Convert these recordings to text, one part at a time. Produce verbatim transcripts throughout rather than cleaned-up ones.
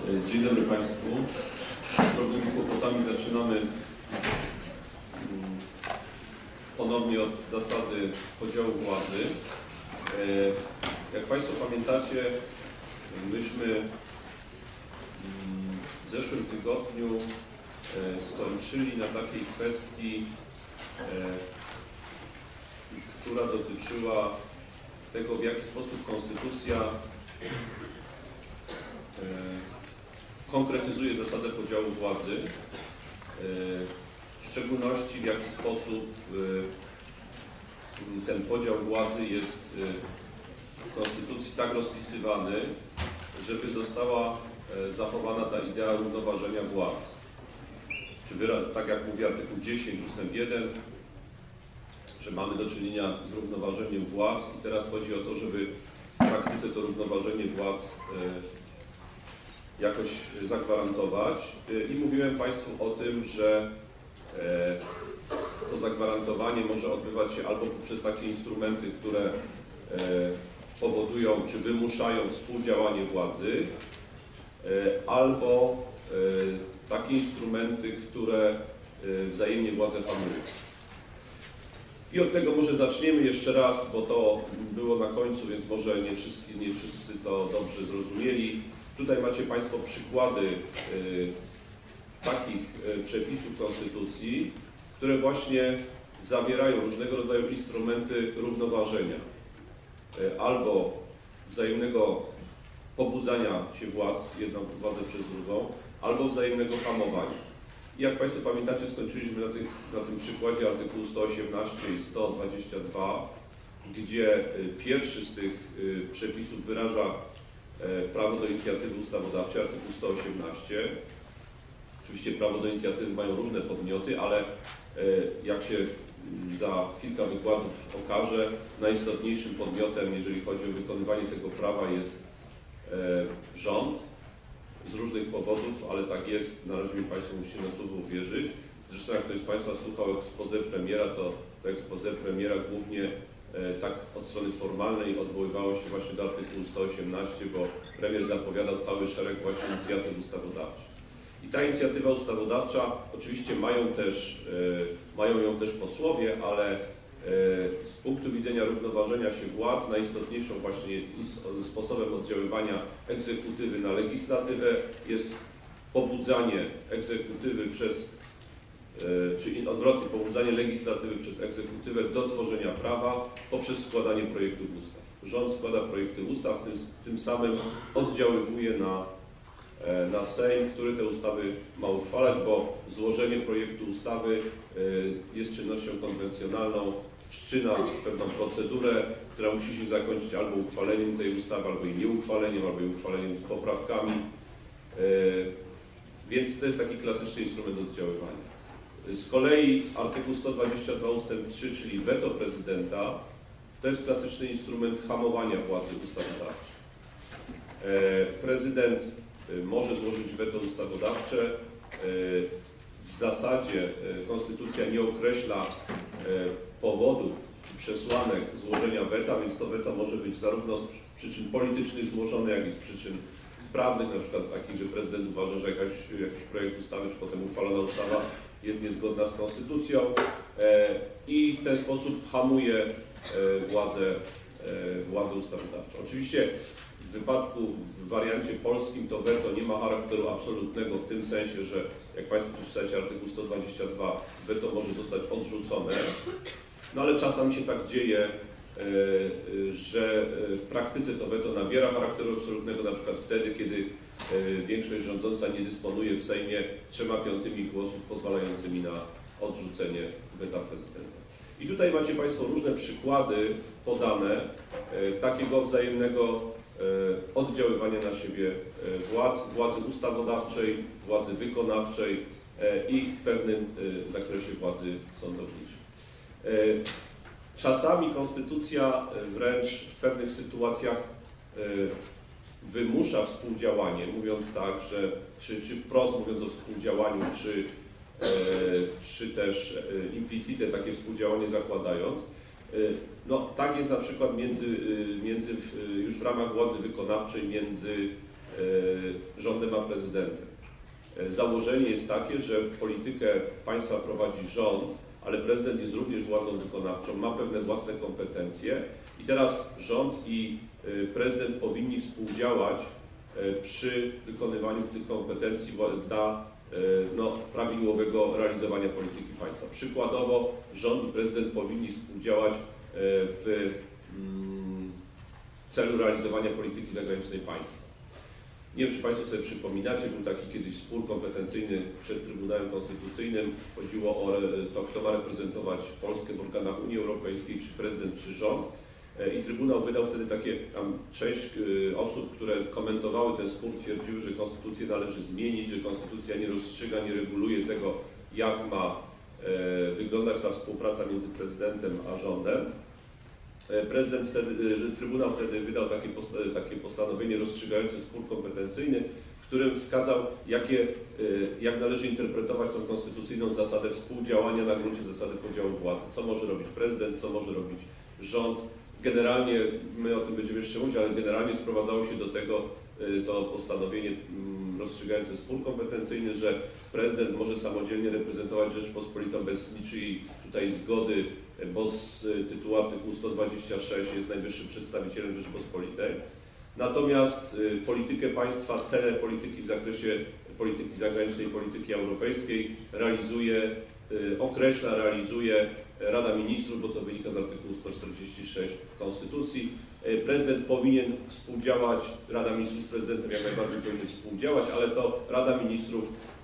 Dzień dobry Państwu. Z drobnymi kłopotami zaczynamy ponownie od zasady podziału władzy. Jak Państwo pamiętacie, myśmy w zeszłym tygodniu skończyli na takiej kwestii, która dotyczyła tego, w jaki sposób Konstytucja konkretyzuje zasadę podziału władzy, w szczególności w jaki sposób ten podział władzy jest w Konstytucji tak rozpisywany, żeby została zachowana ta idea równoważenia władz. Tak jak mówi artykuł dziesięć ustęp jeden, że mamy do czynienia z równoważeniem władz i teraz chodzi o to, żeby w praktyce to równoważenie władz jakoś zagwarantować. I mówiłem Państwu o tym, że to zagwarantowanie może odbywać się albo poprzez takie instrumenty, które powodują czy wymuszają współdziałanie władzy, albo takie instrumenty, które wzajemnie władzę hamują. I od tego może zaczniemy jeszcze raz, bo to było na końcu, więc może nie wszyscy, nie wszyscy to dobrze zrozumieli. Tutaj macie Państwo przykłady y, takich y, przepisów Konstytucji, które właśnie zawierają różnego rodzaju instrumenty równoważenia. Y, albo wzajemnego pobudzania się władz, jedną władzę przez drugą, albo wzajemnego hamowania. I jak Państwo pamiętacie, skończyliśmy na, tych, na tym przykładzie artykułu sto osiemnaście i sto dwadzieścia dwa, gdzie pierwszy z tych przepisów wyraża prawo do inicjatywy ustawodawczej, artykuł sto osiemnaście. Oczywiście prawo do inicjatywy mają różne podmioty, ale jak się za kilka wykładów okaże, najistotniejszym podmiotem, jeżeli chodzi o wykonywanie tego prawa, jest rząd. Z różnych powodów, ale tak jest, na razie mi Państwo musicie na słowo uwierzyć. Zresztą jak ktoś z Państwa słuchał exposé premiera, to to exposé premiera głównie e, tak od strony formalnej odwoływało się właśnie do artykułu sto osiemnaście, bo premier zapowiadał cały szereg właśnie inicjatyw ustawodawczych. I ta inicjatywa ustawodawcza, oczywiście mają, też, e, mają ją też posłowie, ale z punktu widzenia równoważenia się władz najistotniejszą właśnie sposobem oddziaływania egzekutywy na legislatywę jest pobudzanie egzekutywy przez, czyli odwrotnie, pobudzanie legislatywy przez egzekutywę do tworzenia prawa poprzez składanie projektów ustaw. Rząd składa projekty ustaw, tym, tym samym oddziaływuje na, na Sejm, który te ustawy ma uchwalać, bo złożenie projektu ustawy jest czynnością konwencjonalną, wszczyna pewną procedurę, która musi się zakończyć albo uchwaleniem tej ustawy, albo jej nieuchwaleniem, albo jej uchwaleniem z poprawkami. Więc to jest taki klasyczny instrument oddziaływania. Z kolei artykuł sto dwadzieścia dwa ustęp trzy, czyli weto prezydenta, to jest klasyczny instrument hamowania władzy ustawodawczej. Prezydent może złożyć weto ustawodawcze. W zasadzie Konstytucja nie określa powodów czy przesłanek złożenia weta, więc to weto może być zarówno z przyczyn politycznych złożone, jak i z przyczyn prawnych, na przykład takich, że prezydent uważa, że jakaś, jakiś projekt ustawy, czy potem uchwalona ustawa jest niezgodna z Konstytucją i w ten sposób hamuje władzę, władzę ustawodawczą. Oczywiście w wypadku, w wariancie polskim to weto nie ma charakteru absolutnego w tym sensie, że jak Państwo przeczytacie artykuł sto dwadzieścia dwa, weto może zostać odrzucone, no ale czasami się tak dzieje, że w praktyce to weto nabiera charakteru absolutnego, na przykład wtedy, kiedy większość rządząca nie dysponuje w Sejmie trzema piątymi głosów pozwalającymi na odrzucenie weta prezydenta. I tutaj macie Państwo różne przykłady podane takiego wzajemnego oddziaływania na siebie władz, władzy ustawodawczej, władzy wykonawczej i w pewnym zakresie władzy sądowniczej. Czasami Konstytucja wręcz w pewnych sytuacjach wymusza współdziałanie, mówiąc tak, że czy, czy wprost mówiąc o współdziałaniu, czy, czy też implicite takie współdziałanie zakładając. No, tak jest na przykład między, między już w ramach władzy wykonawczej między rządem a prezydentem. Założenie jest takie, że politykę państwa prowadzi rząd, ale prezydent jest również władzą wykonawczą, ma pewne własne kompetencje i teraz rząd i prezydent powinni współdziałać przy wykonywaniu tych kompetencji dla no, prawidłowego realizowania polityki państwa. Przykładowo rząd i prezydent powinni współdziałać w celu realizowania polityki zagranicznej państwa. Nie wiem, czy Państwo sobie przypominacie, był taki kiedyś spór kompetencyjny przed Trybunałem Konstytucyjnym. Chodziło o to, kto ma reprezentować Polskę w organach Unii Europejskiej, czy prezydent, czy rząd. I Trybunał wydał wtedy takie, tam część osób, które komentowały ten spór, twierdziły, że konstytucję należy zmienić, że konstytucja nie rozstrzyga, nie reguluje tego, jak ma wyglądać ta współpraca między prezydentem a rządem. Prezydent wtedy, że Trybunał wtedy wydał takie, posta takie postanowienie rozstrzygające spór kompetencyjny, w którym wskazał, jakie, jak należy interpretować tą konstytucyjną zasadę współdziałania na gruncie zasady podziału władzy. Co może robić prezydent, co może robić rząd. Generalnie, my o tym będziemy jeszcze mówić, ale generalnie sprowadzało się do tego to postanowienie rozstrzygające spór kompetencyjny, że prezydent może samodzielnie reprezentować Rzeczpospolitą bez niczyjej tutaj zgody, bo z tytułu artykułu sto dwadzieścia sześć jest najwyższym przedstawicielem Rzeczpospolitej. Natomiast politykę państwa, cele polityki w zakresie polityki zagranicznej i polityki europejskiej realizuje, określa, realizuje Rada Ministrów, bo to wynika z artykułu sto czterdzieści sześć Konstytucji. Prezydent powinien współdziałać, Rada Ministrów z prezydentem jak najbardziej powinien współdziałać, ale to Rada Ministrów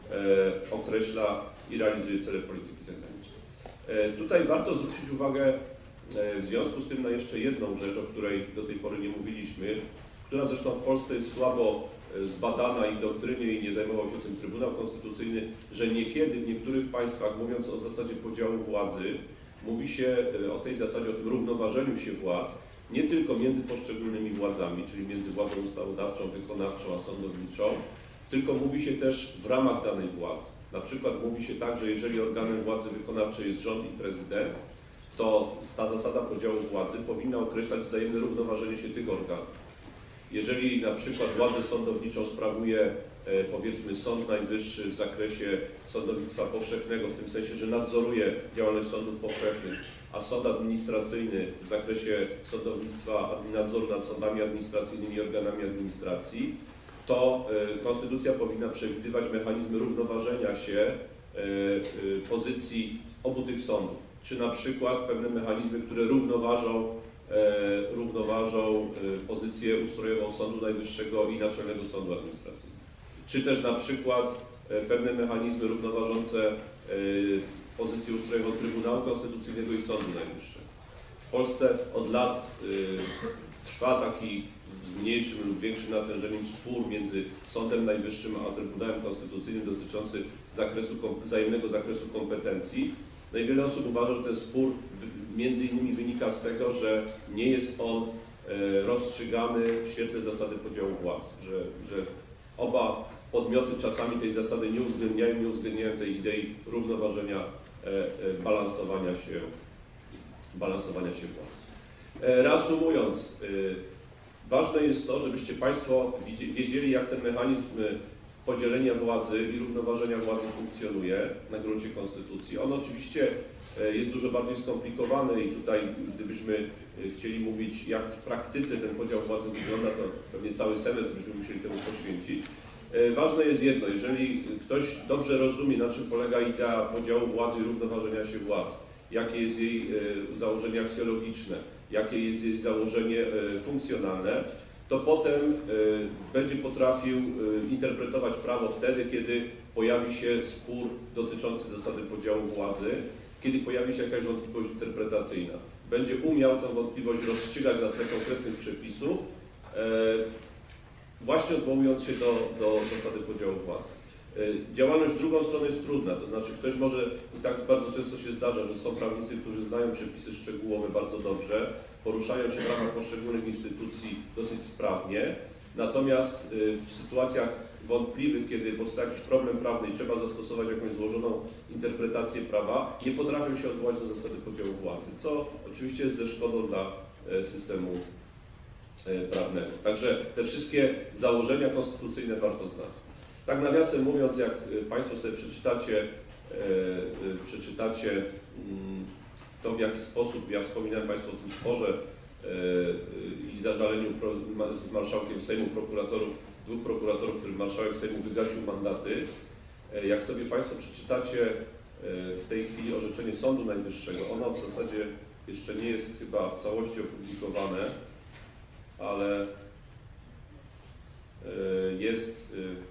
określa i realizuje cele polityki zagranicznej. Tutaj warto zwrócić uwagę w związku z tym na jeszcze jedną rzecz, o której do tej pory nie mówiliśmy, która zresztą w Polsce jest słabo zbadana i w doktrynie i nie zajmował się tym Trybunał Konstytucyjny, że niekiedy w niektórych państwach, mówiąc o zasadzie podziału władzy, mówi się o tej zasadzie, o tym równoważeniu się władz, nie tylko między poszczególnymi władzami, czyli między władzą ustawodawczą, wykonawczą a sądowniczą, tylko mówi się też w ramach danej władzy. Na przykład mówi się tak, że jeżeli organem władzy wykonawczej jest rząd i prezydent, to ta zasada podziału władzy powinna określać wzajemne równoważenie się tych organów. Jeżeli na przykład władzę sądowniczą sprawuje powiedzmy Sąd Najwyższy w zakresie sądownictwa powszechnego, w tym sensie, że nadzoruje działalność sądów powszechnych, a sąd administracyjny w zakresie sądownictwa, nadzoru nad sądami administracyjnymi i organami administracji, to konstytucja powinna przewidywać mechanizmy równoważenia się pozycji obu tych sądów. Czy na przykład pewne mechanizmy, które równoważą, równoważą pozycję ustrojową Sądu Najwyższego i Naczelnego Sądu Administracyjnego. Czy też na przykład pewne mechanizmy równoważące pozycję ustrojową Trybunału Konstytucyjnego i Sądu Najwyższego. W Polsce od lat trwa taki z mniejszym lub większym natężeniem spór między Sądem Najwyższym a Trybunałem Konstytucyjnym dotyczący zakresu, wzajemnego zakresu kompetencji. No i wiele osób uważa, że ten spór między innymi wynika z tego, że nie jest on rozstrzygany w świetle zasady podziału władz, że, że oba podmioty czasami tej zasady nie uwzględniają, nie uwzględniają tej idei równoważenia, balansowania się, balansowania się władz. Reasumując, ważne jest to, żebyście Państwo wiedzieli, jak ten mechanizm podzielenia władzy i równoważenia władzy funkcjonuje na gruncie Konstytucji. On oczywiście jest dużo bardziej skomplikowany i tutaj, gdybyśmy chcieli mówić, jak w praktyce ten podział władzy wygląda, to pewnie cały semestr byśmy musieli temu poświęcić. Ważne jest jedno, jeżeli ktoś dobrze rozumie, na czym polega idea podziału władzy i równoważenia się władz, jakie jest jej założenie aksjologiczne, jakie jest jej założenie funkcjonalne, to potem będzie potrafił interpretować prawo wtedy, kiedy pojawi się spór dotyczący zasady podziału władzy, kiedy pojawi się jakaś wątpliwość interpretacyjna. Będzie umiał tę wątpliwość rozstrzygać na tle konkretnych przepisów, właśnie odwołując się do, do zasady podziału władzy. Działalność w drugą stronę jest trudna, to znaczy ktoś może, i tak bardzo często się zdarza, że są prawnicy, którzy znają przepisy szczegółowe bardzo dobrze, poruszają się w ramach poszczególnych instytucji dosyć sprawnie, natomiast w sytuacjach wątpliwych, kiedy powstaje jakiś problem prawny i trzeba zastosować jakąś złożoną interpretację prawa, nie potrafią się odwołać do zasady podziału władzy, co oczywiście jest ze szkodą dla systemu prawnego. Także te wszystkie założenia konstytucyjne warto znać. Tak nawiasem mówiąc, jak Państwo sobie przeczytacie, przeczytacie to, w jaki sposób, ja wspominałem Państwu o tym sporze i zażaleniu z marszałkiem Sejmu prokuratorów, dwóch prokuratorów, którym marszałek Sejmu wygasił mandaty. Jak sobie Państwo przeczytacie w tej chwili orzeczenie Sądu Najwyższego, ono w zasadzie jeszcze nie jest chyba w całości opublikowane, ale jest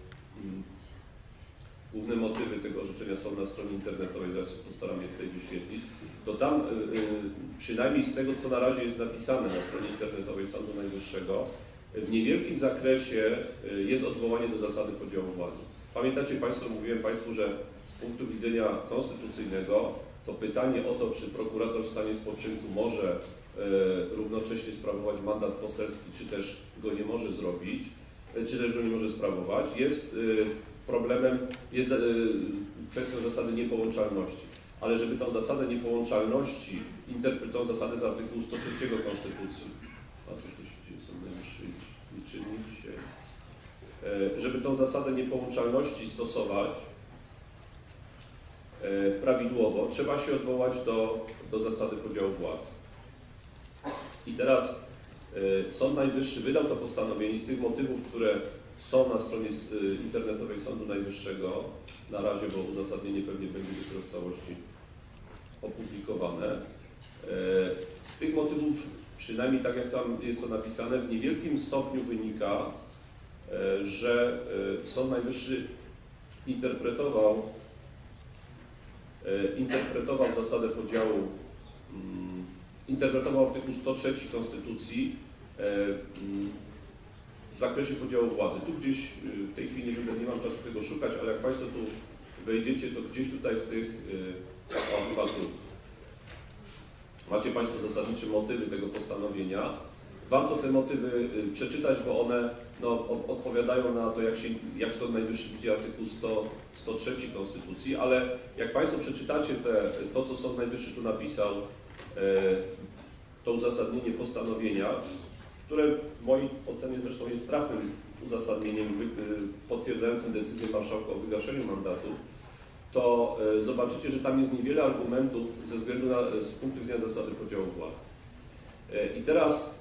główne motywy tego orzeczenia są na stronie internetowej, zaraz postaram je tutaj wyświetlić, to tam przynajmniej z tego, co na razie jest napisane na stronie internetowej Sądu Najwyższego, w niewielkim zakresie jest odwołanie do zasady podziału władzy. Pamiętacie Państwo, mówiłem Państwu, że z punktu widzenia konstytucyjnego to pytanie o to, czy prokurator w stanie spoczynku może równocześnie sprawować mandat poselski, czy też go nie może zrobić, czy też go nie może sprawować, jest problemem, jest kwestią zasady niepołączalności. Ale żeby tą zasadę niepołączalności, tą zasadę z artykułu sto trzeciego Konstytucji, a coś tu się dzieje, są najwyższy liczynnik dzisiaj, żeby tą zasadę niepołączalności stosować prawidłowo, trzeba się odwołać do, do zasady podziału władzy. I teraz Sąd Najwyższy wydał to postanowienie z tych motywów, które są na stronie internetowej Sądu Najwyższego, na razie, bo uzasadnienie pewnie będzie dopiero w całości opublikowane. Z tych motywów, przynajmniej tak jak tam jest to napisane, w niewielkim stopniu wynika, że Sąd Najwyższy interpretował, interpretował zasadę podziału, interpretował artykuł sto trzeci Konstytucji w zakresie podziału władzy. Tu gdzieś w tej chwili nie, nie mam czasu tego szukać, ale jak Państwo tu wejdziecie, to gdzieś tutaj w tych o, chyba tu macie Państwo zasadnicze motywy tego postanowienia. Warto te motywy przeczytać, bo one no, odpowiadają na to, jak, się, jak Sąd Najwyższy widzi artykuł sto trzeci Konstytucji, ale jak Państwo przeczytacie te, to, co Sąd Najwyższy tu napisał, to uzasadnienie postanowienia, które w mojej ocenie zresztą jest trafnym uzasadnieniem potwierdzającym decyzję marszałka o wygaszeniu mandatów, to zobaczycie, że tam jest niewiele argumentów ze względu na, z punktu widzenia zasady podziału władzy. I teraz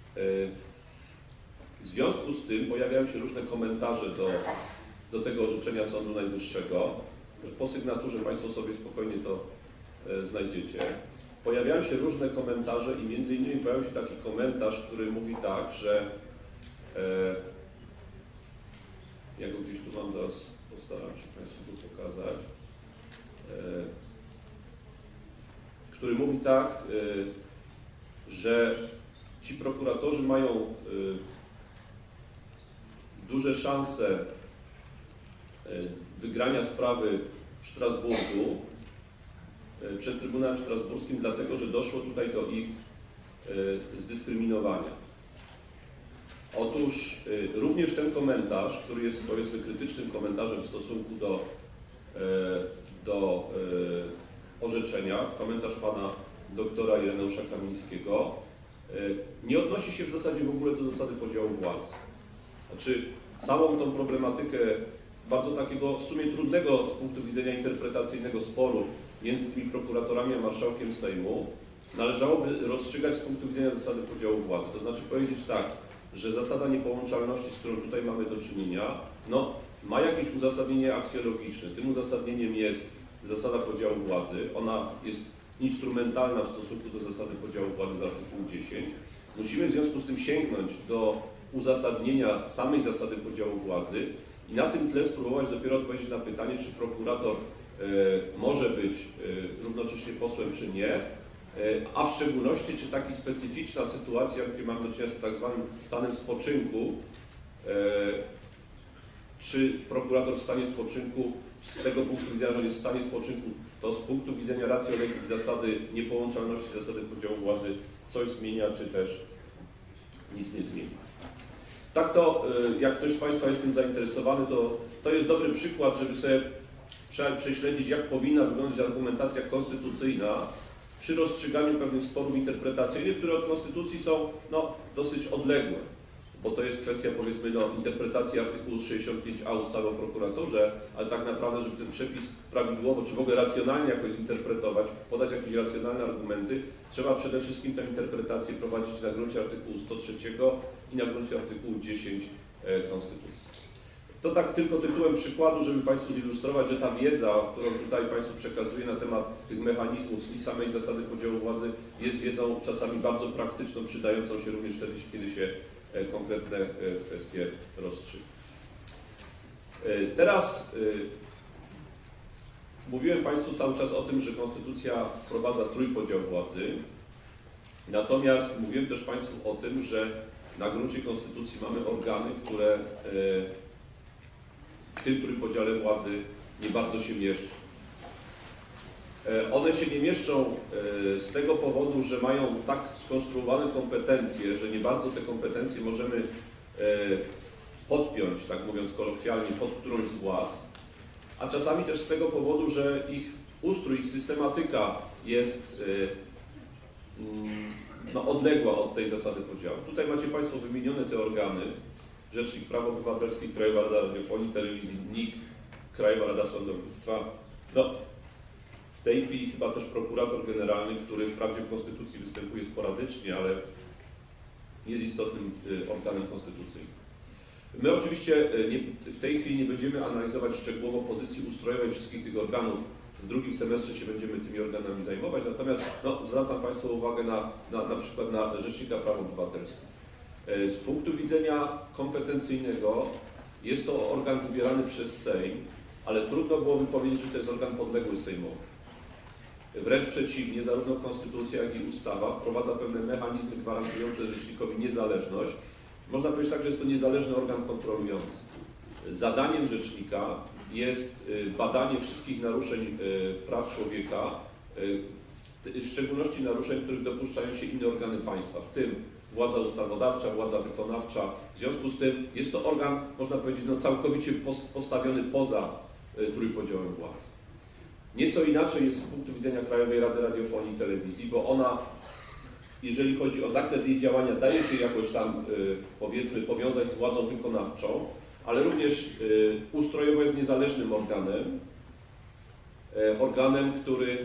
w związku z tym pojawiają się różne komentarze do, do tego orzeczenia Sądu Najwyższego. Po sygnaturze Państwo sobie spokojnie to znajdziecie. Pojawiają się różne komentarze i między innymi pojawił się taki komentarz, który mówi tak, że e, ja go gdzieś tu mam, teraz postaram się Państwu go pokazać, e, który mówi tak, e, że ci prokuratorzy mają e, duże szanse e, wygrania sprawy w Strasburgu, przed Trybunałem Strasburskim, dlatego że doszło tutaj do ich zdyskryminowania. Otóż również ten komentarz, który jest powiedzmy krytycznym komentarzem w stosunku do, do orzeczenia, komentarz pana doktora Ireneusza Kamińskiego, nie odnosi się w zasadzie w ogóle do zasady podziału władzy. Znaczy całą tą problematykę bardzo takiego w sumie trudnego z punktu widzenia interpretacyjnego sporu między tymi prokuratorami a marszałkiem Sejmu należałoby rozstrzygać z punktu widzenia zasady podziału władzy. To znaczy powiedzieć tak, że zasada niepołączalności, z którą tutaj mamy do czynienia, no, ma jakieś uzasadnienie aksjologiczne. Tym uzasadnieniem jest zasada podziału władzy. Ona jest instrumentalna w stosunku do zasady podziału władzy z artykułu dziesięć. Musimy w związku z tym sięgnąć do uzasadnienia samej zasady podziału władzy i na tym tle spróbować dopiero odpowiedzieć na pytanie, czy prokurator może być równocześnie posłem, czy nie, a w szczególności, czy taka specyficzna sytuacja, gdzie mamy do czynienia z tak zwanym stanem spoczynku, czy prokurator w stanie spoczynku, z tego punktu widzenia, że on jest w stanie spoczynku, to z punktu widzenia ratio legis zasady niepołączalności, zasady podziału władzy coś zmienia, czy też nic nie zmienia. Tak to, jak ktoś z Państwa jest tym zainteresowany, to, to jest dobry przykład, żeby sobie prześledzić, jak powinna wyglądać argumentacja konstytucyjna przy rozstrzyganiu pewnych sporów interpretacyjnych, które od Konstytucji są no, dosyć odległe, bo to jest kwestia, powiedzmy, no, interpretacji artykułu sześćdziesiąt pięć a ustawy o prokuraturze, ale tak naprawdę, żeby ten przepis prawidłowo, czy w ogóle racjonalnie jakoś zinterpretować, podać jakieś racjonalne argumenty, trzeba przede wszystkim tę interpretację prowadzić na gruncie artykułu sto trzy i na gruncie artykułu dziesięć Konstytucji. To tak tylko tytułem przykładu, żeby Państwu zilustrować, że ta wiedza, którą tutaj Państwu przekazuję na temat tych mechanizmów i samej zasady podziału władzy jest wiedzą czasami bardzo praktyczną, przydającą się również wtedy, kiedy się konkretne kwestie rozstrzyga. Teraz mówiłem Państwu cały czas o tym, że Konstytucja wprowadza trójpodział władzy, natomiast mówiłem też Państwu o tym, że na gruncie Konstytucji mamy organy, które w tym trójpodziale władzy nie bardzo się mieszczą. One się nie mieszczą z tego powodu, że mają tak skonstruowane kompetencje, że nie bardzo te kompetencje możemy podpiąć, tak mówiąc kolokwialnie, pod którąś z władz, a czasami też z tego powodu, że ich ustrój, ich systematyka jest no, odległa od tej zasady podziału. Tutaj macie Państwo wymienione te organy: Rzecznik Praw Obywatelskich, Krajowa Rada Radiofonii i Telewizji, N I K, Krajowa Rada Sądownictwa. No, w tej chwili chyba też prokurator generalny, który wprawdzie w Konstytucji występuje sporadycznie, ale jest istotnym organem konstytucyjnym. My oczywiście nie, w tej chwili nie będziemy analizować szczegółowo pozycji ustrojowej wszystkich tych organów. W drugim semestrze się będziemy tymi organami zajmować, natomiast no, zwracam Państwu uwagę na, na, na przykład na Rzecznika Praw Obywatelskich. Z punktu widzenia kompetencyjnego jest to organ wybierany przez Sejm, ale trudno byłoby powiedzieć, że to jest organ podległy Sejmowi. Wręcz przeciwnie, zarówno Konstytucja, jak i ustawa wprowadza pewne mechanizmy gwarantujące rzecznikowi niezależność. Można powiedzieć tak, że jest to niezależny organ kontrolujący. Zadaniem rzecznika jest badanie wszystkich naruszeń praw człowieka, w szczególności naruszeń, których dopuszczają się inne organy państwa, w tym władza ustawodawcza, władza wykonawcza. W związku z tym jest to organ, można powiedzieć, no, całkowicie postawiony poza trójpodziałem władzy. Nieco inaczej jest z punktu widzenia Krajowej Rady Radiofonii i Telewizji, bo ona, jeżeli chodzi o zakres jej działania, daje się jakoś tam, powiedzmy, powiązać z władzą wykonawczą, ale również ustrojowo jest niezależnym organem, organem, który,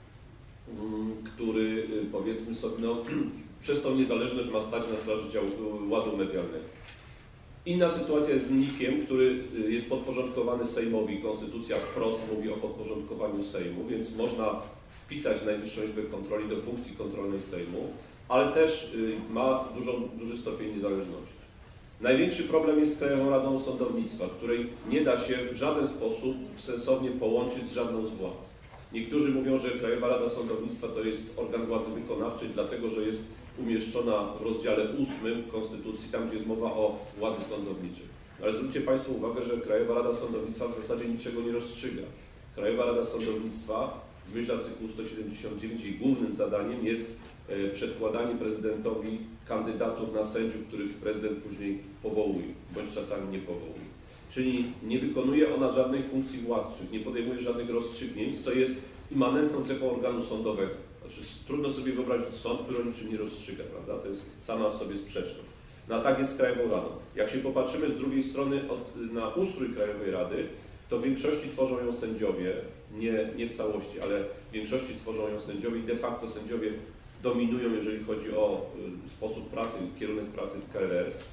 który powiedzmy sobie, no, przez tą niezależność ma stać na straży ładu medialnego. Inna sytuacja jest z N I K-iem, który jest podporządkowany Sejmowi. Konstytucja wprost mówi o podporządkowaniu Sejmu, więc można wpisać Najwyższą Izbę Kontroli do funkcji kontrolnej Sejmu, ale też ma dużą, duży stopień niezależności. Największy problem jest z Krajową Radą Sądownictwa, której nie da się w żaden sposób sensownie połączyć z żadną z władz. Niektórzy mówią, że Krajowa Rada Sądownictwa to jest organ władzy wykonawczej, dlatego że jest umieszczona w rozdziale ósmym Konstytucji, tam gdzie jest mowa o władzy sądowniczej. Ale zwróćcie Państwo uwagę, że Krajowa Rada Sądownictwa w zasadzie niczego nie rozstrzyga. Krajowa Rada Sądownictwa w myśl artykułu sto siedemdziesiąt dziewięć jej głównym zadaniem jest przedkładanie prezydentowi kandydatur na sędziów, których prezydent później powołuje, bądź czasami nie powołuje. Czyli nie wykonuje ona żadnej funkcji władczych, nie podejmuje żadnych rozstrzygnięć, co jest immanentną cechą organu sądowego. Znaczy, trudno sobie wyobrazić sąd, który o niczym nie rozstrzyga, prawda? To jest sama w sobie sprzeczność. No a tak jest z Krajową Radą. Jak się popatrzymy z drugiej strony od, na ustrój Krajowej Rady, to w większości tworzą ją sędziowie, nie, nie w całości, ale w większości tworzą ją sędziowie i de facto sędziowie dominują, jeżeli chodzi o sposób pracy, kierunek pracy w K R S.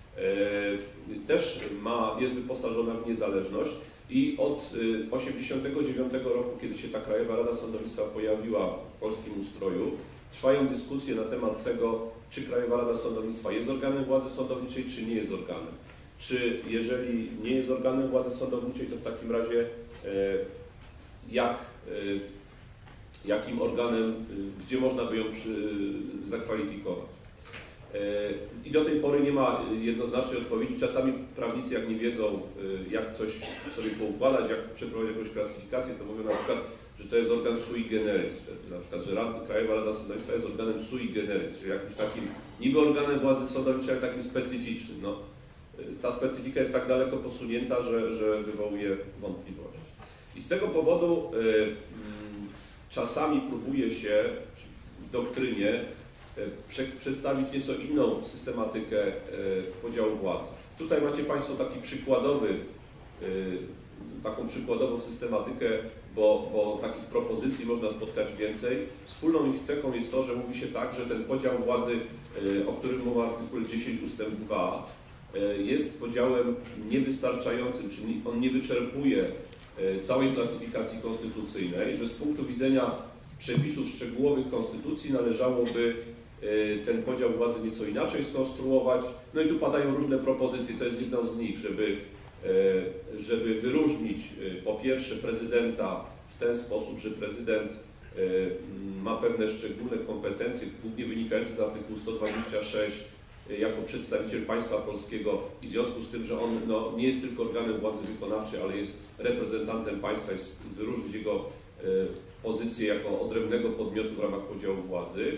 Też ma, jest wyposażona w niezależność i od tysiąc dziewięćset osiemdziesiątego dziewiątego roku, kiedy się ta Krajowa Rada Sądownictwa pojawiła w polskim ustroju, trwają dyskusje na temat tego, czy Krajowa Rada Sądownictwa jest organem władzy sądowniczej, czy nie jest organem. Czy jeżeli nie jest organem władzy sądowniczej, to w takim razie jak, jakim organem, gdzie można by ją przy, zakwalifikować. I do tej pory nie ma jednoznacznej odpowiedzi. Czasami prawnicy, jak nie wiedzą, jak coś sobie poukładać, jak przeprowadzić jakąś klasyfikację, to mówią na przykład, że to jest organ sui generis. Na przykład, że Rad, Krajowa Rada Sądownictwa jest organem sui generis, czyli jakimś takim niby organem władzy sądowniczej, ale takim specyficznym. No, ta specyfika jest tak daleko posunięta, że, że wywołuje wątpliwości. I z tego powodu y, czasami próbuje się w doktrynie przedstawić nieco inną systematykę podziału władzy. Tutaj macie Państwo taki przykładowy, taką przykładową systematykę, bo, bo takich propozycji można spotkać więcej. Wspólną ich cechą jest to, że mówi się tak, że ten podział władzy, o którym mowa w artykule dziesięć ustęp dwa, jest podziałem niewystarczającym, czyli on nie wyczerpuje całej klasyfikacji konstytucyjnej, że z punktu widzenia przepisów szczegółowych Konstytucji należałoby ten podział władzy nieco inaczej skonstruować. No i tu padają różne propozycje, to jest jedną z nich, żeby, żeby wyróżnić po pierwsze prezydenta w ten sposób, że prezydent ma pewne szczególne kompetencje, głównie wynikające z artykułu sto dwadzieścia sześć jako przedstawiciel państwa polskiego i w związku z tym, że on no, nie jest tylko organem władzy wykonawczej, ale jest reprezentantem państwa, jest wyróżnić jego pozycję jako odrębnego podmiotu w ramach podziału władzy.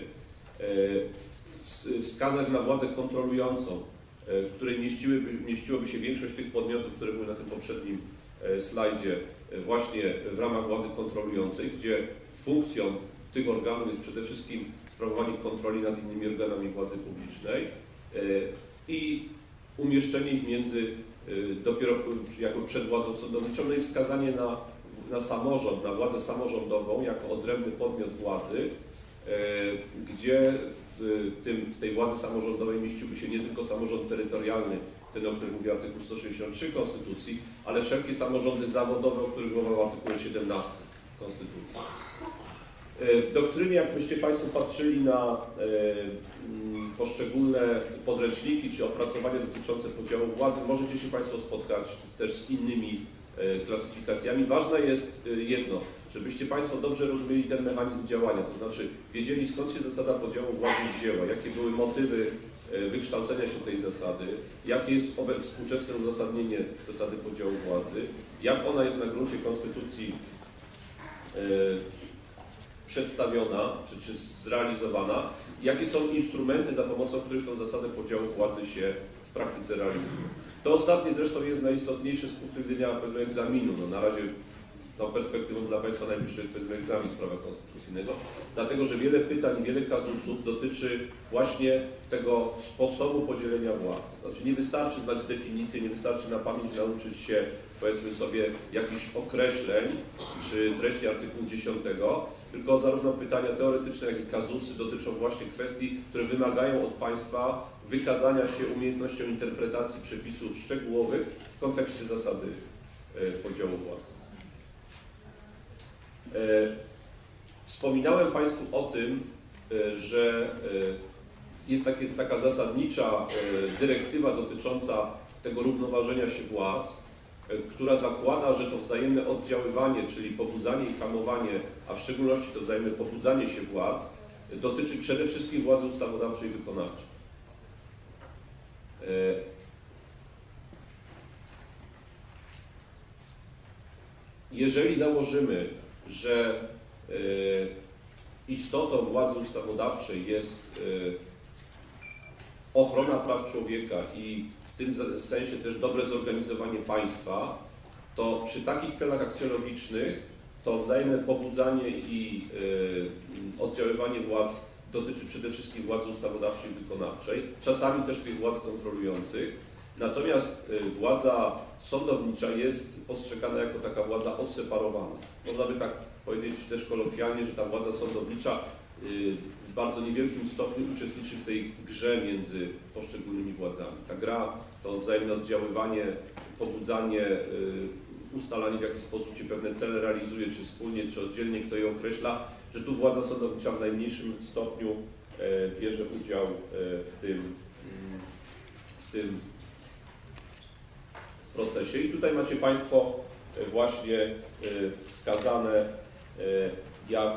Wskazać na władzę kontrolującą, w której mieściłyby, mieściłoby się większość tych podmiotów, które były na tym poprzednim slajdzie, właśnie w ramach władzy kontrolującej, gdzie funkcją tych organów jest przede wszystkim sprawowanie kontroli nad innymi organami władzy publicznej i umieszczenie ich między dopiero jako przed władzą sądowniczą, no i wskazanie na, na samorząd, na władzę samorządową jako odrębny podmiot władzy, gdzie w, tym, w tej władzy samorządowej mieściłby się nie tylko samorząd terytorialny, ten, o którym mówi artykuł sto sześćdziesiąt trzy Konstytucji, ale wszelkie samorządy zawodowe, o których mowa w artykule siedemnastym Konstytucji. W doktrynie, jakbyście Państwo patrzyli na poszczególne podręczniki czy opracowania dotyczące podziału władzy, możecie się Państwo spotkać też z innymi klasyfikacjami. Ważne jest jedno, żebyście Państwo dobrze rozumieli ten mechanizm działania, to znaczy wiedzieli, skąd się zasada podziału władzy wzięła, jakie były motywy wykształcenia się tej zasady, jakie jest współczesne uzasadnienie zasady podziału władzy, jak ona jest na gruncie Konstytucji przedstawiona czy, czy zrealizowana, jakie są instrumenty, za pomocą których tą zasadę podziału władzy się w praktyce realizuje. To ostatnie zresztą jest najistotniejsze z punktu widzenia, powiedzmy, egzaminu. No, na razie tą perspektywą dla Państwa najbliższy jest, powiedzmy, egzamin z prawa konstytucyjnego, dlatego że wiele pytań, wiele kazusów dotyczy właśnie tego sposobu podzielenia władz. Znaczy nie wystarczy znać definicję, nie wystarczy na pamięć nauczyć się, powiedzmy sobie, jakichś określeń czy treści artykułu dziesiątego, tylko zarówno pytania teoretyczne, jak i kazusy dotyczą właśnie kwestii, które wymagają od Państwa wykazania się umiejętnością interpretacji przepisów szczegółowych w kontekście zasady podziału władzy. Wspominałem Państwu o tym, że jest takie, taka zasadnicza dyrektywa dotycząca tego równoważenia się władz, która zakłada, że to wzajemne oddziaływanie, czyli pobudzanie i hamowanie, a w szczególności to wzajemne pobudzanie się władz, dotyczy przede wszystkim władzy ustawodawczej i wykonawczej. Jeżeli założymy, że istotą władzy ustawodawczej jest ochrona praw człowieka i w tym sensie też dobre zorganizowanie państwa, to przy takich celach aksjologicznych to wzajemne pobudzanie i oddziaływanie władz dotyczy przede wszystkim władzy ustawodawczej i wykonawczej, czasami też tych władz kontrolujących. Natomiast władza sądownicza jest postrzegana jako taka władza odseparowana. Można by tak powiedzieć też kolokwialnie, że ta władza sądownicza w bardzo niewielkim stopniu uczestniczy w tej grze między poszczególnymi władzami. Ta gra to wzajemne oddziaływanie, pobudzanie, ustalanie, w jaki sposób się pewne cele realizuje, czy wspólnie, czy oddzielnie, kto je określa, że tu władza sądownicza w najmniejszym stopniu bierze udział w tym, w tym procesie. I tutaj macie Państwo właśnie wskazane, jak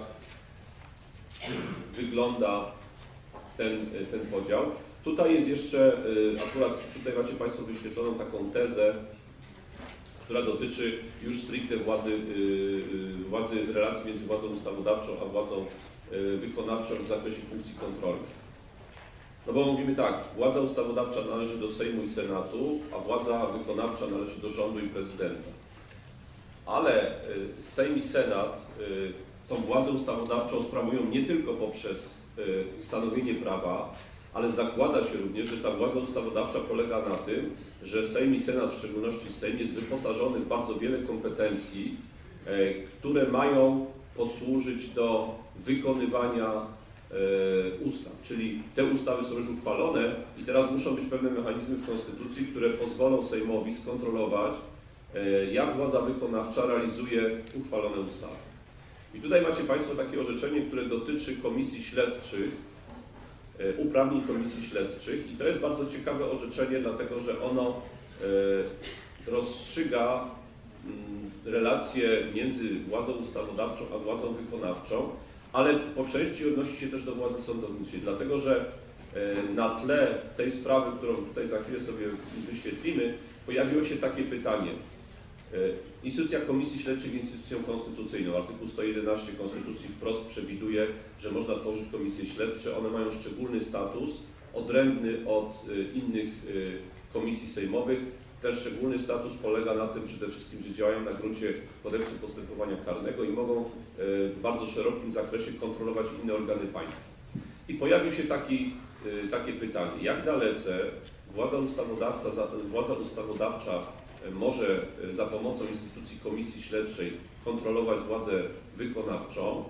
wygląda ten, ten podział. Tutaj jest jeszcze, akurat tutaj macie Państwo wyświetloną taką tezę, która dotyczy już stricte władzy, władzy relacji między władzą ustawodawczą a władzą wykonawczą w zakresie funkcji kontrolnych. No bo mówimy tak, władza ustawodawcza należy do Sejmu i Senatu, a władza wykonawcza należy do rządu i prezydenta. Ale Sejm i Senat tą władzę ustawodawczą sprawują nie tylko poprzez stanowienie prawa, ale zakłada się również, że ta władza ustawodawcza polega na tym, że Sejm i Senat, w szczególności Sejm, jest wyposażony w bardzo wiele kompetencji, które mają posłużyć do wykonywania ustaw. Czyli te ustawy są już uchwalone i teraz muszą być pewne mechanizmy w Konstytucji, które pozwolą Sejmowi skontrolować, jak władza wykonawcza realizuje uchwalone ustawy. I tutaj macie Państwo takie orzeczenie, które dotyczy komisji śledczych, uprawnień komisji śledczych i to jest bardzo ciekawe orzeczenie, dlatego że ono rozstrzyga relacje między władzą ustawodawczą a władzą wykonawczą, ale po części odnosi się też do władzy sądowniczej, dlatego że na tle tej sprawy, którą tutaj za chwilę sobie wyświetlimy, pojawiło się takie pytanie. Instytucja komisji śledczych jest instytucją konstytucyjną. Artykuł sto jedenaście Konstytucji wprost przewiduje, że można tworzyć komisje śledcze. One mają szczególny status, odrębny od innych komisji sejmowych. Ten szczególny status polega na tym przede wszystkim, że działają na gruncie kodeksu postępowania karnego i mogą w bardzo szerokim zakresie kontrolować inne organy państwa. I pojawił się taki, takie pytanie, jak dalece władza ustawodawca, władza ustawodawcza może za pomocą instytucji komisji śledczej kontrolować władzę wykonawczą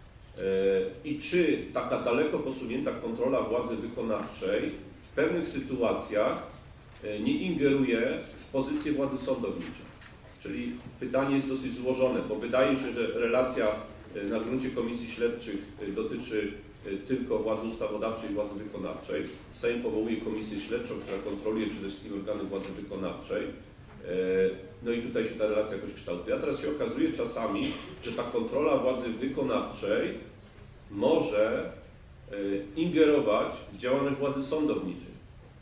i czy taka daleko posunięta kontrola władzy wykonawczej w pewnych sytuacjach nie ingeruje w pozycję władzy sądowniczej. Czyli pytanie jest dosyć złożone, bo wydaje się, że relacja na gruncie komisji śledczych dotyczy tylko władzy ustawodawczej i władzy wykonawczej. Sejm powołuje komisję śledczą, która kontroluje przede wszystkim organy władzy wykonawczej. No i tutaj się ta relacja jakoś kształtuje. A teraz się okazuje czasami, że ta kontrola władzy wykonawczej może ingerować w działalność władzy sądowniczej.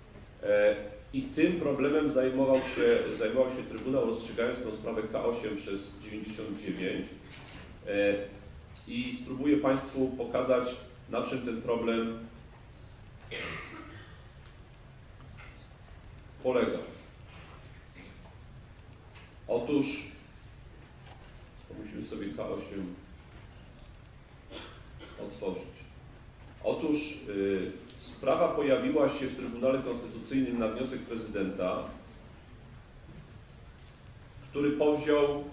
I tym problemem zajmował się, zajmował się Trybunał, rozstrzygając tę sprawę K osiem przez dziewięćdziesiąt dziewięć. I spróbuję Państwu pokazać, na czym ten problem polega. Otóż, musimy sobie K osiem otworzyć. Otóż yy, sprawa pojawiła się w Trybunale Konstytucyjnym na wniosek prezydenta, który powziął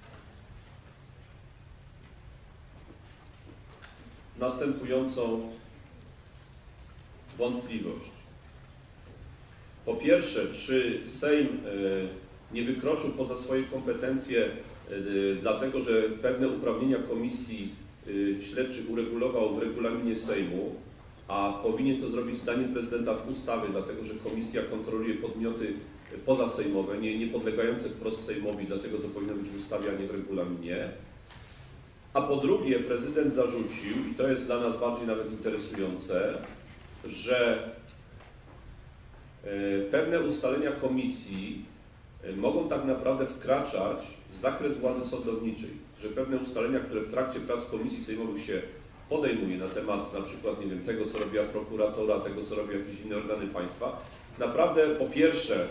następującą wątpliwość. Po pierwsze, czy Sejm nie wykroczył poza swoje kompetencje, dlatego że pewne uprawnienia komisji śledczych uregulował w regulaminie Sejmu, a powinien to zrobić zdaniem prezydenta w ustawie, dlatego że komisja kontroluje podmioty pozasejmowe, nie, nie podlegające wprost Sejmowi, dlatego to powinno być w ustawie, a nie w regulaminie. A po drugie, prezydent zarzucił, i to jest dla nas bardziej nawet interesujące, że pewne ustalenia komisji mogą tak naprawdę wkraczać w zakres władzy sądowniczej, że pewne ustalenia, które w trakcie prac komisji sejmowych się podejmuje na temat na przykład, nie wiem, tego, co robiła prokuratora, tego, co robią jakieś inne organy państwa, naprawdę po pierwsze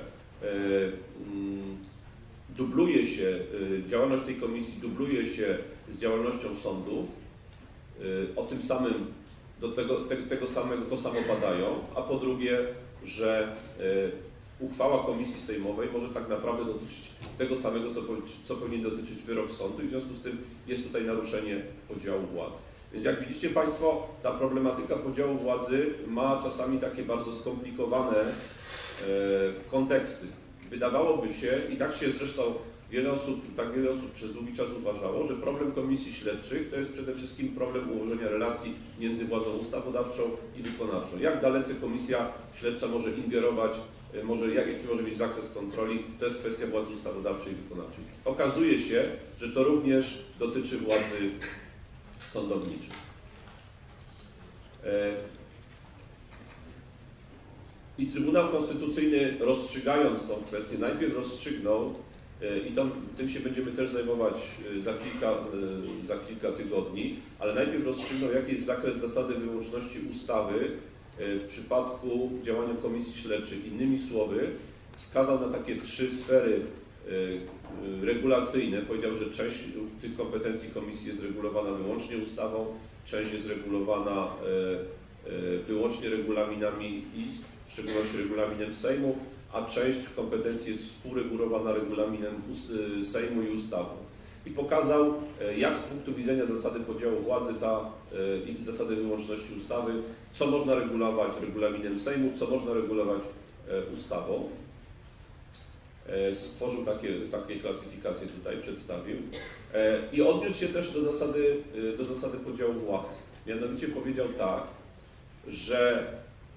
dubluje się, działalność tej komisji dubluje się z działalnością sądów, o tym samym, do tego, te, tego samego, to samo badają, a po drugie, że uchwała komisji sejmowej może tak naprawdę dotyczyć tego samego, co, co powinien dotyczyć wyrok sądu i w związku z tym jest tutaj naruszenie podziału władzy. Więc jak widzicie Państwo, ta problematyka podziału władzy ma czasami takie bardzo skomplikowane e, konteksty. Wydawałoby się, i tak się zresztą wiele osób, tak wiele osób przez długi czas uważało, że problem komisji śledczych to jest przede wszystkim problem ułożenia relacji między władzą ustawodawczą i wykonawczą. Jak dalece komisja śledcza może ingerować, może, jak, jaki może mieć zakres kontroli, to jest kwestia władzy ustawodawczej i wykonawczej. Okazuje się, że to również dotyczy władzy sądowniczej. I Trybunał Konstytucyjny, rozstrzygając tą kwestię, najpierw rozstrzygnął, i tam, tym się będziemy też zajmować za kilka, za kilka tygodni, ale najpierw rozstrzygnął, jaki jest zakres zasady wyłączności ustawy w przypadku działania komisji śledczych. Innymi słowy, wskazał na takie trzy sfery regulacyjne. Powiedział, że część tych kompetencji komisji jest regulowana wyłącznie ustawą, część jest regulowana wyłącznie regulaminami i w szczególności regulaminem Sejmu, a część kompetencji jest współregulowana regulaminem Sejmu i ustawą. I pokazał, jak z punktu widzenia zasady podziału władzy ta, i zasady wyłączności ustawy, co można regulować regulaminem Sejmu, co można regulować ustawą. Stworzył takie, takie klasyfikacje, tutaj przedstawił. I odniósł się też do zasady, do zasady podziału władzy. Mianowicie powiedział tak, że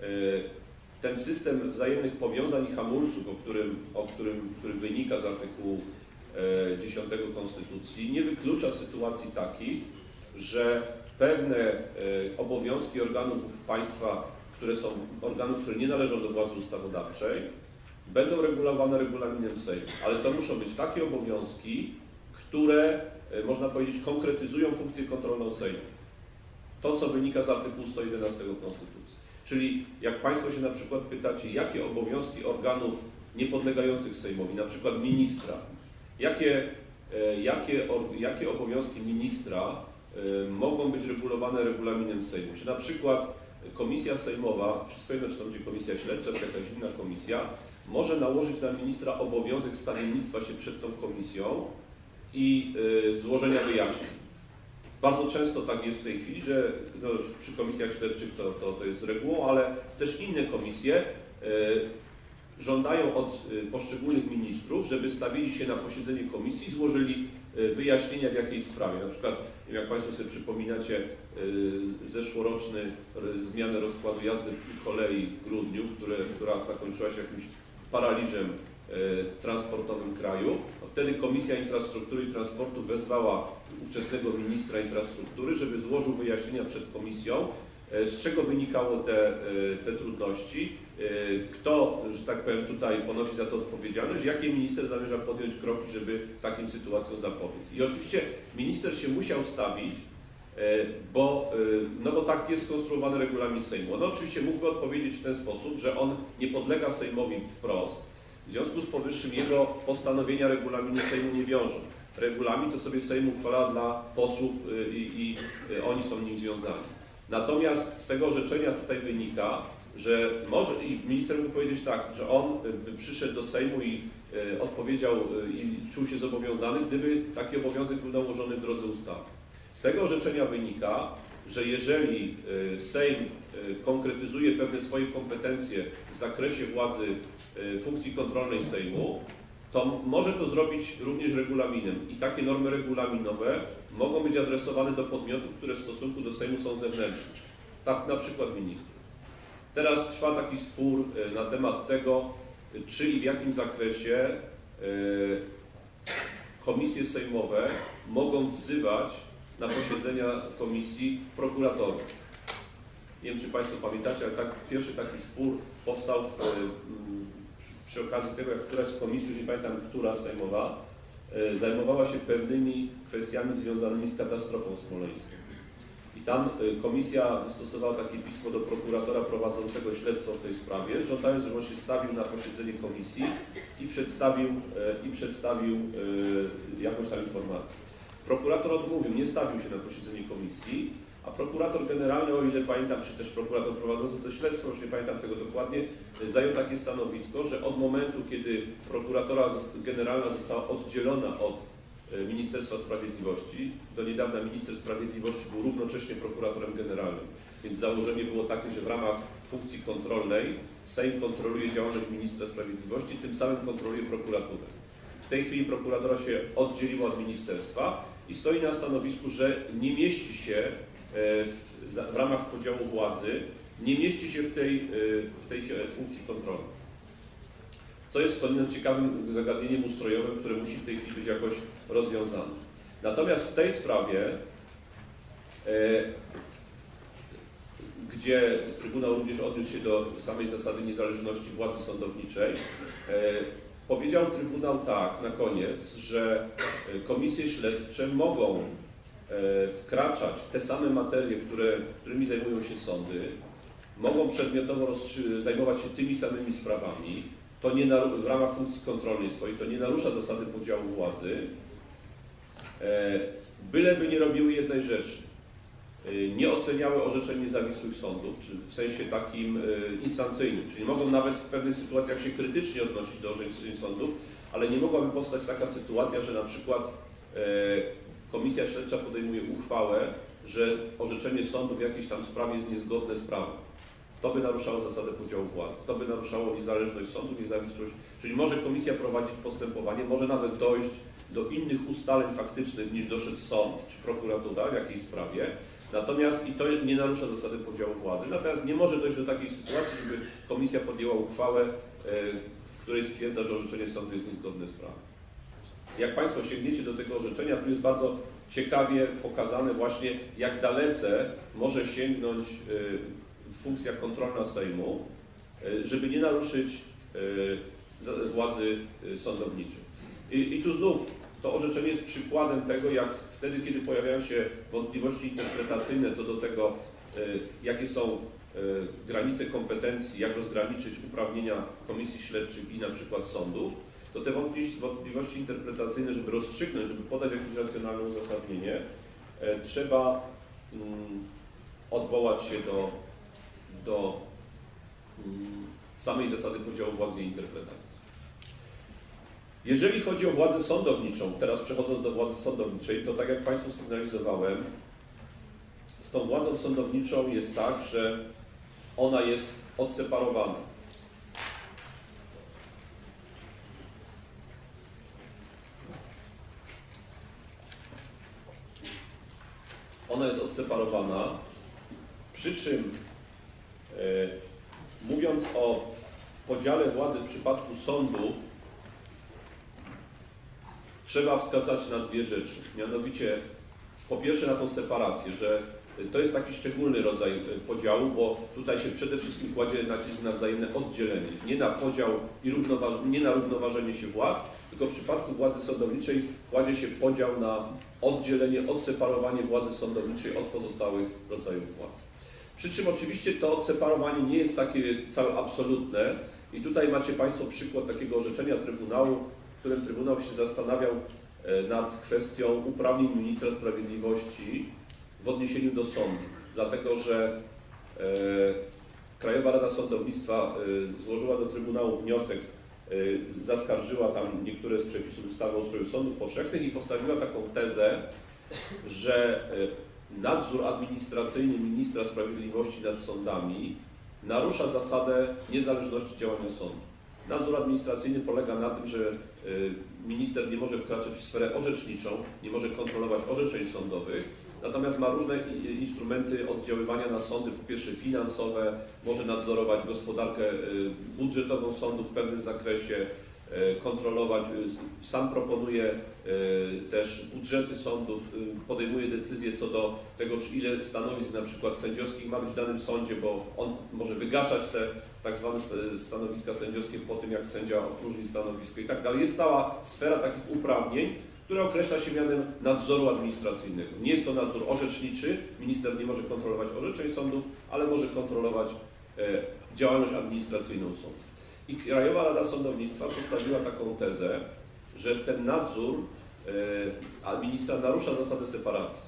ten system wzajemnych powiązań i hamulców, o którym, o którym który wynika z artykułu dziesiątego Konstytucji, nie wyklucza sytuacji takich, że pewne obowiązki organów państwa, które są organów, które nie należą do władzy ustawodawczej, będą regulowane regulaminem Sejmu. Ale to muszą być takie obowiązki, które, można powiedzieć, konkretyzują funkcję kontrolną Sejmu. To, co wynika z artykułu sto jedenastego Konstytucji. Czyli jak Państwo się na przykład pytacie, jakie obowiązki organów niepodlegających Sejmowi, na przykład ministra, jakie, jakie, jakie obowiązki ministra mogą być regulowane regulaminem Sejmu. Czy na przykład komisja sejmowa, wszystko jedno, czy to będzie komisja śledcza, czy jakaś inna komisja, może nałożyć na ministra obowiązek stawiennictwa się przed tą komisją i złożenia wyjaśnień. Bardzo często tak jest w tej chwili, że no, przy komisjach śledczych to, to, to jest regułą, ale też inne komisje y, żądają od y, poszczególnych ministrów, żeby stawili się na posiedzenie komisji i złożyli y, wyjaśnienia w jakiejś sprawie. Na przykład, jak Państwo sobie przypominacie, y, zeszłoroczny y, zmianę rozkładu jazdy kolei w grudniu, które, która zakończyła się jakimś paraliżem transportowym kraju. Wtedy Komisja Infrastruktury i Transportu wezwała ówczesnego ministra infrastruktury, żeby złożył wyjaśnienia przed komisją, z czego wynikały te, te trudności, kto, że tak powiem, tutaj ponosi za to odpowiedzialność, jakie minister zamierza podjąć kroki, żeby takim sytuacjom zapobiec. I oczywiście minister się musiał stawić, bo, no bo tak jest skonstruowany regulamin Sejmu. On oczywiście mógłby odpowiedzieć w ten sposób, że on nie podlega Sejmowi wprost. W związku z powyższym jego postanowienia regulaminu Sejmu nie wiążą. Regulamin to sobie Sejm uchwala dla posłów i, i oni są nim związani. Natomiast z tego orzeczenia tutaj wynika, że może, i minister mógł powiedzieć tak, że on przyszedł do Sejmu i odpowiedział i czuł się zobowiązany, gdyby taki obowiązek był nałożony w drodze ustawy. Z tego orzeczenia wynika, że jeżeli Sejm konkretyzuje pewne swoje kompetencje w zakresie władzy funkcji kontrolnej Sejmu, to może to zrobić również regulaminem. I takie normy regulaminowe mogą być adresowane do podmiotów, które w stosunku do Sejmu są zewnętrzne. Tak na przykład minister. Teraz trwa taki spór na temat tego, czy i w jakim zakresie komisje sejmowe mogą wzywać na posiedzenia komisji prokuratorów. Nie wiem, czy Państwo pamiętacie, ale tak, pierwszy taki spór powstał w, przy okazji tego, jak któraś z komisji, już nie pamiętam, która sejmowa, zajmowała się pewnymi kwestiami związanymi z katastrofą smoleńską. I tam komisja wystosowała takie pismo do prokuratora prowadzącego śledztwo w tej sprawie, żądając, żeby on się stawił na posiedzenie komisji i przedstawił, i przedstawił jakąś tam informację. Prokurator odmówił, nie stawił się na posiedzenie komisji, a prokurator generalny, o ile pamiętam, czy też prokurator prowadzący to śledztwo, już nie pamiętam tego dokładnie, zajął takie stanowisko, że od momentu, kiedy prokuratora generalna została oddzielona od Ministerstwa Sprawiedliwości, do niedawna minister sprawiedliwości był równocześnie prokuratorem generalnym, więc założenie było takie, że w ramach funkcji kontrolnej Sejm kontroluje działalność ministra sprawiedliwości, tym samym kontroluje prokuraturę. W tej chwili prokuratura się oddzieliła od ministerstwa i stoi na stanowisku, że nie mieści się w, w ramach podziału władzy, nie mieści się w tej, w tej funkcji kontrolnej. Co jest skądinąd ciekawym zagadnieniem ustrojowym, które musi w tej chwili być jakoś rozwiązane. Natomiast w tej sprawie, e, gdzie Trybunał również odniósł się do samej zasady niezależności władzy sądowniczej, e, powiedział Trybunał tak na koniec, że komisje śledcze mogą wkraczać w te same materie, które, którymi zajmują się sądy, mogą przedmiotowo zajmować się tymi samymi sprawami, to nie naru- w ramach funkcji kontrolnej swojej, to nie narusza zasady podziału władzy, byleby nie robiły jednej rzeczy. Nie oceniały orzeczeń niezawisłych sądów, czy w sensie takim instancyjnym, czyli mogą nawet w pewnych sytuacjach się krytycznie odnosić do orzeczeń sądów, ale nie mogłaby powstać taka sytuacja, że na przykład komisja śledcza podejmuje uchwałę, że orzeczenie sądu w jakiejś tam sprawie jest niezgodne z prawem. To by naruszało zasadę podziału władzy, to by naruszało niezależność sądu, niezawisłość, czyli może komisja prowadzić postępowanie, może nawet dojść do innych ustaleń faktycznych niż doszedł sąd czy prokuratura w jakiejś sprawie, natomiast i to nie narusza zasady podziału władzy, natomiast nie może dojść do takiej sytuacji, żeby komisja podjęła uchwałę, w której stwierdza, że orzeczenie sądu jest niezgodne z prawem. Jak Państwo sięgniecie do tego orzeczenia, tu jest bardzo ciekawie pokazane właśnie, jak dalece może sięgnąć funkcja kontrolna Sejmu, żeby nie naruszyć władzy sądowniczej. I, I tu znów to orzeczenie jest przykładem tego, jak wtedy, kiedy pojawiają się wątpliwości interpretacyjne co do tego, jakie są granice kompetencji, jak rozgraniczyć uprawnienia komisji śledczych i na przykład sądów, to te wątpliwości interpretacyjne, żeby rozstrzygnąć, żeby podać jakieś racjonalne uzasadnienie, trzeba odwołać się do, do samej zasady podziału władzy i interpretacji. Jeżeli chodzi o władzę sądowniczą, teraz przechodząc do władzy sądowniczej, to tak jak Państwu sygnalizowałem, z tą władzą sądowniczą jest tak, że ona jest odseparowana. Ona jest odseparowana, przy czym e, mówiąc o podziale władzy w przypadku sądów, trzeba wskazać na dwie rzeczy. Mianowicie, po pierwsze na tą separację, że to jest taki szczególny rodzaj podziału, bo tutaj się przede wszystkim kładzie nacisk na wzajemne oddzielenie. Nie na podział i równoważ- nie na równoważenie się władz, tylko w przypadku władzy sądowniczej kładzie się podział na oddzielenie, odseparowanie władzy sądowniczej od pozostałych rodzajów władz. Przy czym oczywiście to odseparowanie nie jest takie całe absolutne i tutaj macie Państwo przykład takiego orzeczenia Trybunału, w którym Trybunał się zastanawiał nad kwestią uprawnień ministra sprawiedliwości w odniesieniu do sądów, dlatego że e, Krajowa Rada Sądownictwa e, złożyła do Trybunału wniosek, e, zaskarżyła tam niektóre z przepisów ustawy o ustroju sądów powszechnych i postawiła taką tezę, że e, nadzór administracyjny ministra sprawiedliwości nad sądami narusza zasadę niezależności działania sądu. Nadzór administracyjny polega na tym, że minister nie może wkraczać w sferę orzeczniczą, nie może kontrolować orzeczeń sądowych, natomiast ma różne instrumenty oddziaływania na sądy, po pierwsze finansowe, może nadzorować gospodarkę budżetową sądu w pewnym zakresie, kontrolować, sam proponuje też budżety sądów, podejmuje decyzje co do tego, czy ile stanowisk na przykład sędziowskich ma być w danym sądzie, bo on może wygaszać te tak zwane stanowiska sędziowskie po tym, jak sędzia opróżni stanowisko i tak dalej. Jest cała sfera takich uprawnień, które określa się mianem nadzoru administracyjnego. Nie jest to nadzór orzeczniczy, minister nie może kontrolować orzeczeń sądów, ale może kontrolować działalność administracyjną sądów. I Krajowa Rada Sądownictwa postawiła taką tezę, że ten nadzór e, ministra narusza zasadę separacji.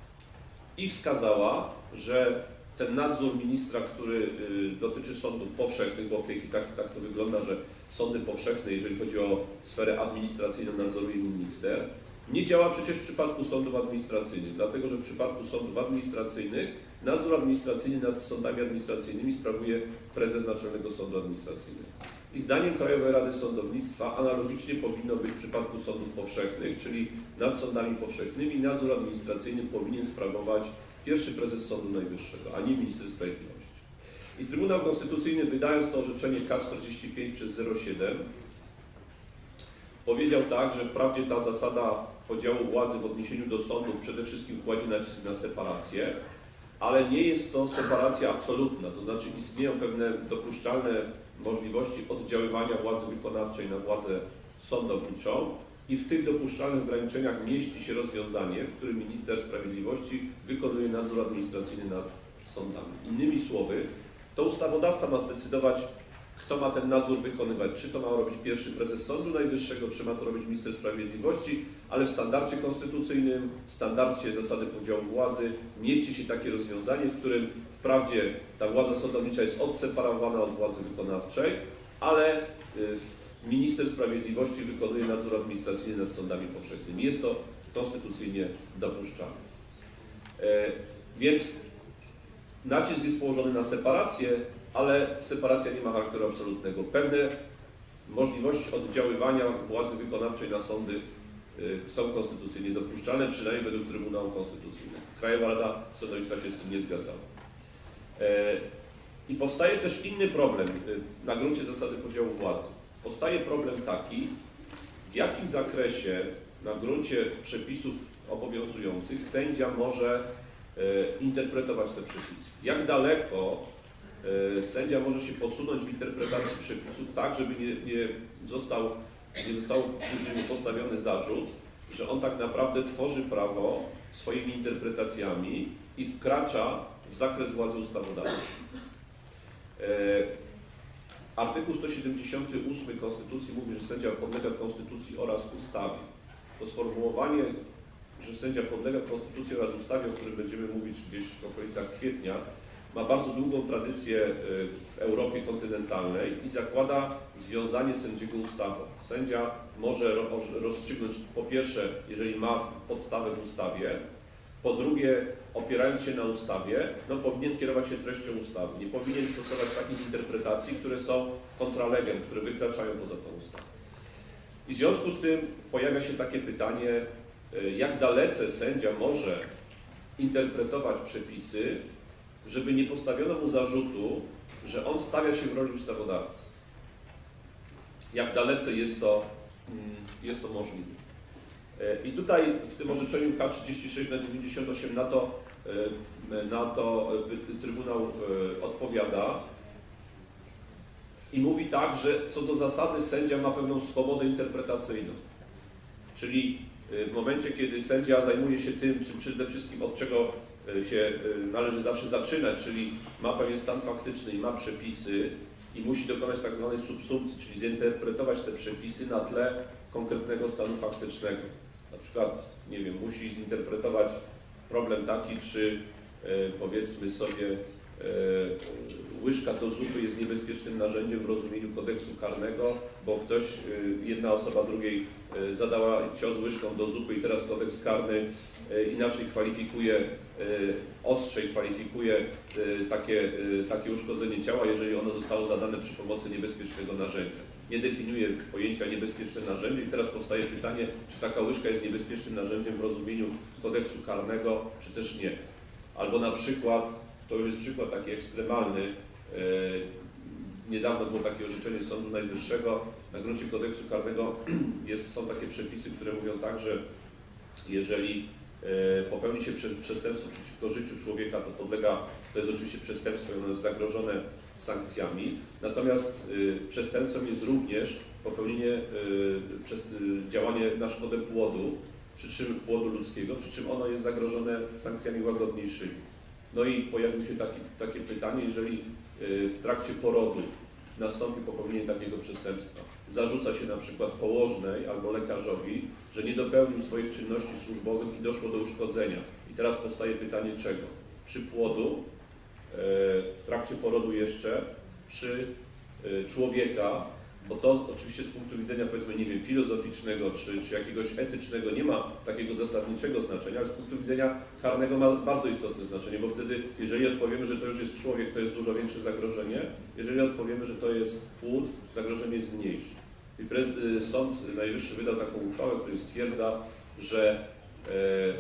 I wskazała, że ten nadzór ministra, który y, dotyczy sądów powszechnych, bo w tej chwili tak, tak to wygląda, że sądy powszechne, jeżeli chodzi o sferę administracyjną, nadzoruje minister, nie działa przecież w przypadku sądów administracyjnych, dlatego że w przypadku sądów administracyjnych nadzór administracyjny nad sądami administracyjnymi sprawuje prezes Naczelnego Sądu Administracyjnego. I zdaniem Krajowej Rady Sądownictwa analogicznie powinno być w przypadku sądów powszechnych, czyli nad sądami powszechnymi nadzór administracyjny powinien sprawować pierwszy prezes Sądu Najwyższego, a nie minister sprawiedliwości. I Trybunał Konstytucyjny, wydając to orzeczenie K czterdzieści pięć przez zero siedem, powiedział tak, że wprawdzie ta zasada podziału władzy w odniesieniu do sądów przede wszystkim kładzie nacisk na separację, ale nie jest to separacja absolutna, to znaczy istnieją pewne dopuszczalne możliwości oddziaływania władzy wykonawczej na władzę sądowniczą i w tych dopuszczalnych ograniczeniach mieści się rozwiązanie, w którym minister sprawiedliwości wykonuje nadzór administracyjny nad sądami. Innymi słowy, to ustawodawca ma zdecydować, kto ma ten nadzór wykonywać, czy to ma robić pierwszy prezes Sądu Najwyższego, czy ma to robić minister sprawiedliwości, ale w standardzie konstytucyjnym, w standardzie zasady podziału władzy mieści się takie rozwiązanie, w którym wprawdzie ta władza sądownicza jest odseparowana od władzy wykonawczej, ale minister sprawiedliwości wykonuje nadzór administracyjny nad sądami powszechnymi. Jest to konstytucyjnie dopuszczalne. Więc nacisk jest położony na separację, ale separacja nie ma charakteru absolutnego. Pewne możliwości oddziaływania władzy wykonawczej na sądy są konstytucyjnie dopuszczalne, przynajmniej według Trybunału Konstytucyjnego. Krajowa Rada Sądownictwa się z tym nie zgadzała. I powstaje też inny problem na gruncie zasady podziału władzy. Powstaje problem taki, w jakim zakresie na gruncie przepisów obowiązujących sędzia może interpretować te przepisy. Jak daleko sędzia może się posunąć w interpretacji przepisów tak, żeby nie, nie, został, nie został później mu postawiony zarzut, że on tak naprawdę tworzy prawo swoimi interpretacjami i wkracza w zakres władzy ustawodawczej. Artykuł sto siedemdziesiąty ósmy Konstytucji mówi, że sędzia podlega Konstytucji oraz ustawie. To sformułowanie, że sędzia podlega Konstytucji oraz ustawie, o którym będziemy mówić gdzieś w okolicach kwietnia, ma bardzo długą tradycję w Europie kontynentalnej i zakłada związanie sędziego ustawą. Sędzia może rozstrzygnąć, po pierwsze, jeżeli ma podstawę w ustawie, po drugie, opierając się na ustawie, no, powinien kierować się treścią ustawy. Nie powinien stosować takich interpretacji, które są kontralegem, które wykraczają poza tą ustawę. I w związku z tym pojawia się takie pytanie, jak dalece sędzia może interpretować przepisy, żeby nie postawiono mu zarzutu, że on stawia się w roli ustawodawcy. Jak dalece jest to, jest to możliwe. I tutaj w tym orzeczeniu K trzydzieści sześć na dziewięćdziesiąt osiem na to, na to Trybunał odpowiada i mówi tak, że co do zasady sędzia ma pewną swobodę interpretacyjną. Czyli w momencie, kiedy sędzia zajmuje się tym, czy przede wszystkim od czego się należy zawsze zaczynać, czyli ma pewien stan faktyczny i ma przepisy i musi dokonać tak zwanej subsumpcji, czyli zinterpretować te przepisy na tle konkretnego stanu faktycznego. Na przykład, nie wiem, musi zinterpretować problem taki, czy powiedzmy sobie łyżka do zupy jest niebezpiecznym narzędziem w rozumieniu kodeksu karnego, bo ktoś, jedna osoba drugiej zadała cios łyżką do zupy i teraz kodeks karny inaczej kwalifikuje, ostrzej kwalifikuje takie, takie uszkodzenie ciała, jeżeli ono zostało zadane przy pomocy niebezpiecznego narzędzia. Nie definiuje pojęcia niebezpieczne narzędzie i teraz powstaje pytanie, czy taka łyżka jest niebezpiecznym narzędziem w rozumieniu kodeksu karnego, czy też nie. Albo na przykład, to już jest przykład taki ekstremalny, niedawno było takie orzeczenie Sądu Najwyższego, na gruncie kodeksu karnego jest, są takie przepisy, które mówią tak, że jeżeli popełni się przestępstwo przeciwko życiu człowieka, to podlega, to jest oczywiście przestępstwo i ono jest zagrożone sankcjami, natomiast przestępstwem jest również popełnienie, działanie na szkodę płodu, przy czym płodu ludzkiego, przy czym ono jest zagrożone sankcjami łagodniejszymi. No i pojawiło się taki, takie pytanie, jeżeli w trakcie porodu nastąpi popełnienie takiego przestępstwa, zarzuca się na przykład położnej albo lekarzowi, że nie dopełnił swoich czynności służbowych i doszło do uszkodzenia. I teraz powstaje pytanie czego? Czy płodu w trakcie porodu jeszcze, czy człowieka, bo to oczywiście z punktu widzenia, powiedzmy, nie wiem, filozoficznego czy, czy jakiegoś etycznego nie ma takiego zasadniczego znaczenia, ale z punktu widzenia karnego ma bardzo istotne znaczenie, bo wtedy, jeżeli odpowiemy, że to już jest człowiek, to jest dużo większe zagrożenie, jeżeli odpowiemy, że to jest płód, zagrożenie jest mniejsze. I Sąd Najwyższy wydał taką uchwałę, w której stwierdza, że e, e,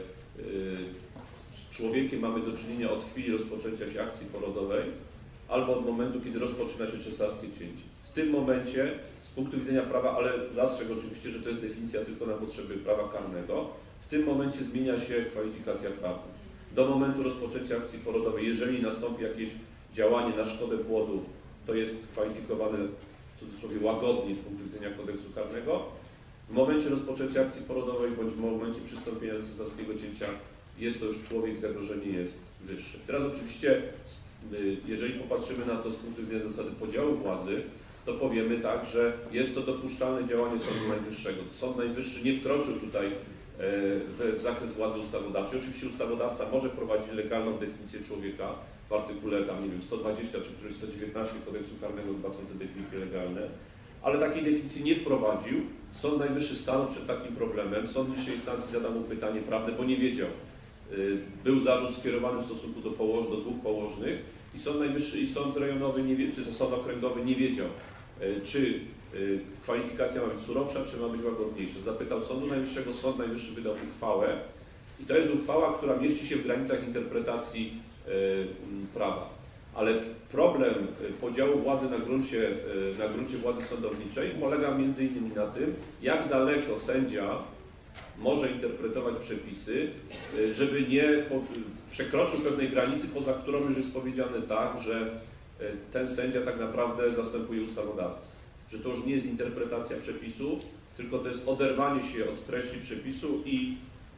z człowiekiem mamy do czynienia od chwili rozpoczęcia się akcji porodowej albo od momentu, kiedy rozpoczyna się cesarskie cięcie. W tym momencie, z punktu widzenia prawa, ale zastrzeg oczywiście, że to jest definicja tylko na potrzeby prawa karnego, w tym momencie zmienia się kwalifikacja prawna. Do momentu rozpoczęcia akcji porodowej, jeżeli nastąpi jakieś działanie na szkodę płodu, to jest kwalifikowane w cudzysłowie łagodnie z punktu widzenia kodeksu karnego. W momencie rozpoczęcia akcji porodowej bądź w momencie przystąpienia do cesarskiego cięcia jest to już człowiek, zagrożenie jest wyższe. Teraz oczywiście, jeżeli popatrzymy na to z punktu widzenia zasady podziału władzy, to powiemy tak, że jest to dopuszczalne działanie Sądu Najwyższego. Sąd Najwyższy nie wkroczył tutaj w, w zakres władzy ustawodawczej. Oczywiście ustawodawca może wprowadzić legalną definicję człowieka w artykule tam, nie wiem, sto dwadzieścia czy któryś sto dziewiętnaście kodeksu karnego, chyba są te definicje legalne, ale takiej definicji nie wprowadził. Sąd Najwyższy stanął przed takim problemem. Sąd niższej instancji zadał mu pytanie prawne, bo nie wiedział. Był zarzut skierowany w stosunku do, położ, do dwóch położnych i Sąd Najwyższy i Sąd Rejonowy, nie wie, czy Sąd Okręgowy nie wiedział, czy kwalifikacja ma być surowsza, czy ma być łagodniejsza. Zapytał Sądu Najwyższego, Sąd Najwyższy wydał uchwałę i to jest uchwała, która mieści się w granicach interpretacji prawa. Ale problem podziału władzy na gruncie, na gruncie władzy sądowniczej polega między innymi na tym, jak daleko sędzia może interpretować przepisy, żeby nie przekroczył pewnej granicy, poza którą już jest powiedziane tak, że ten sędzia tak naprawdę zastępuje ustawodawcę. Że to już nie jest interpretacja przepisów, tylko to jest oderwanie się od treści przepisu i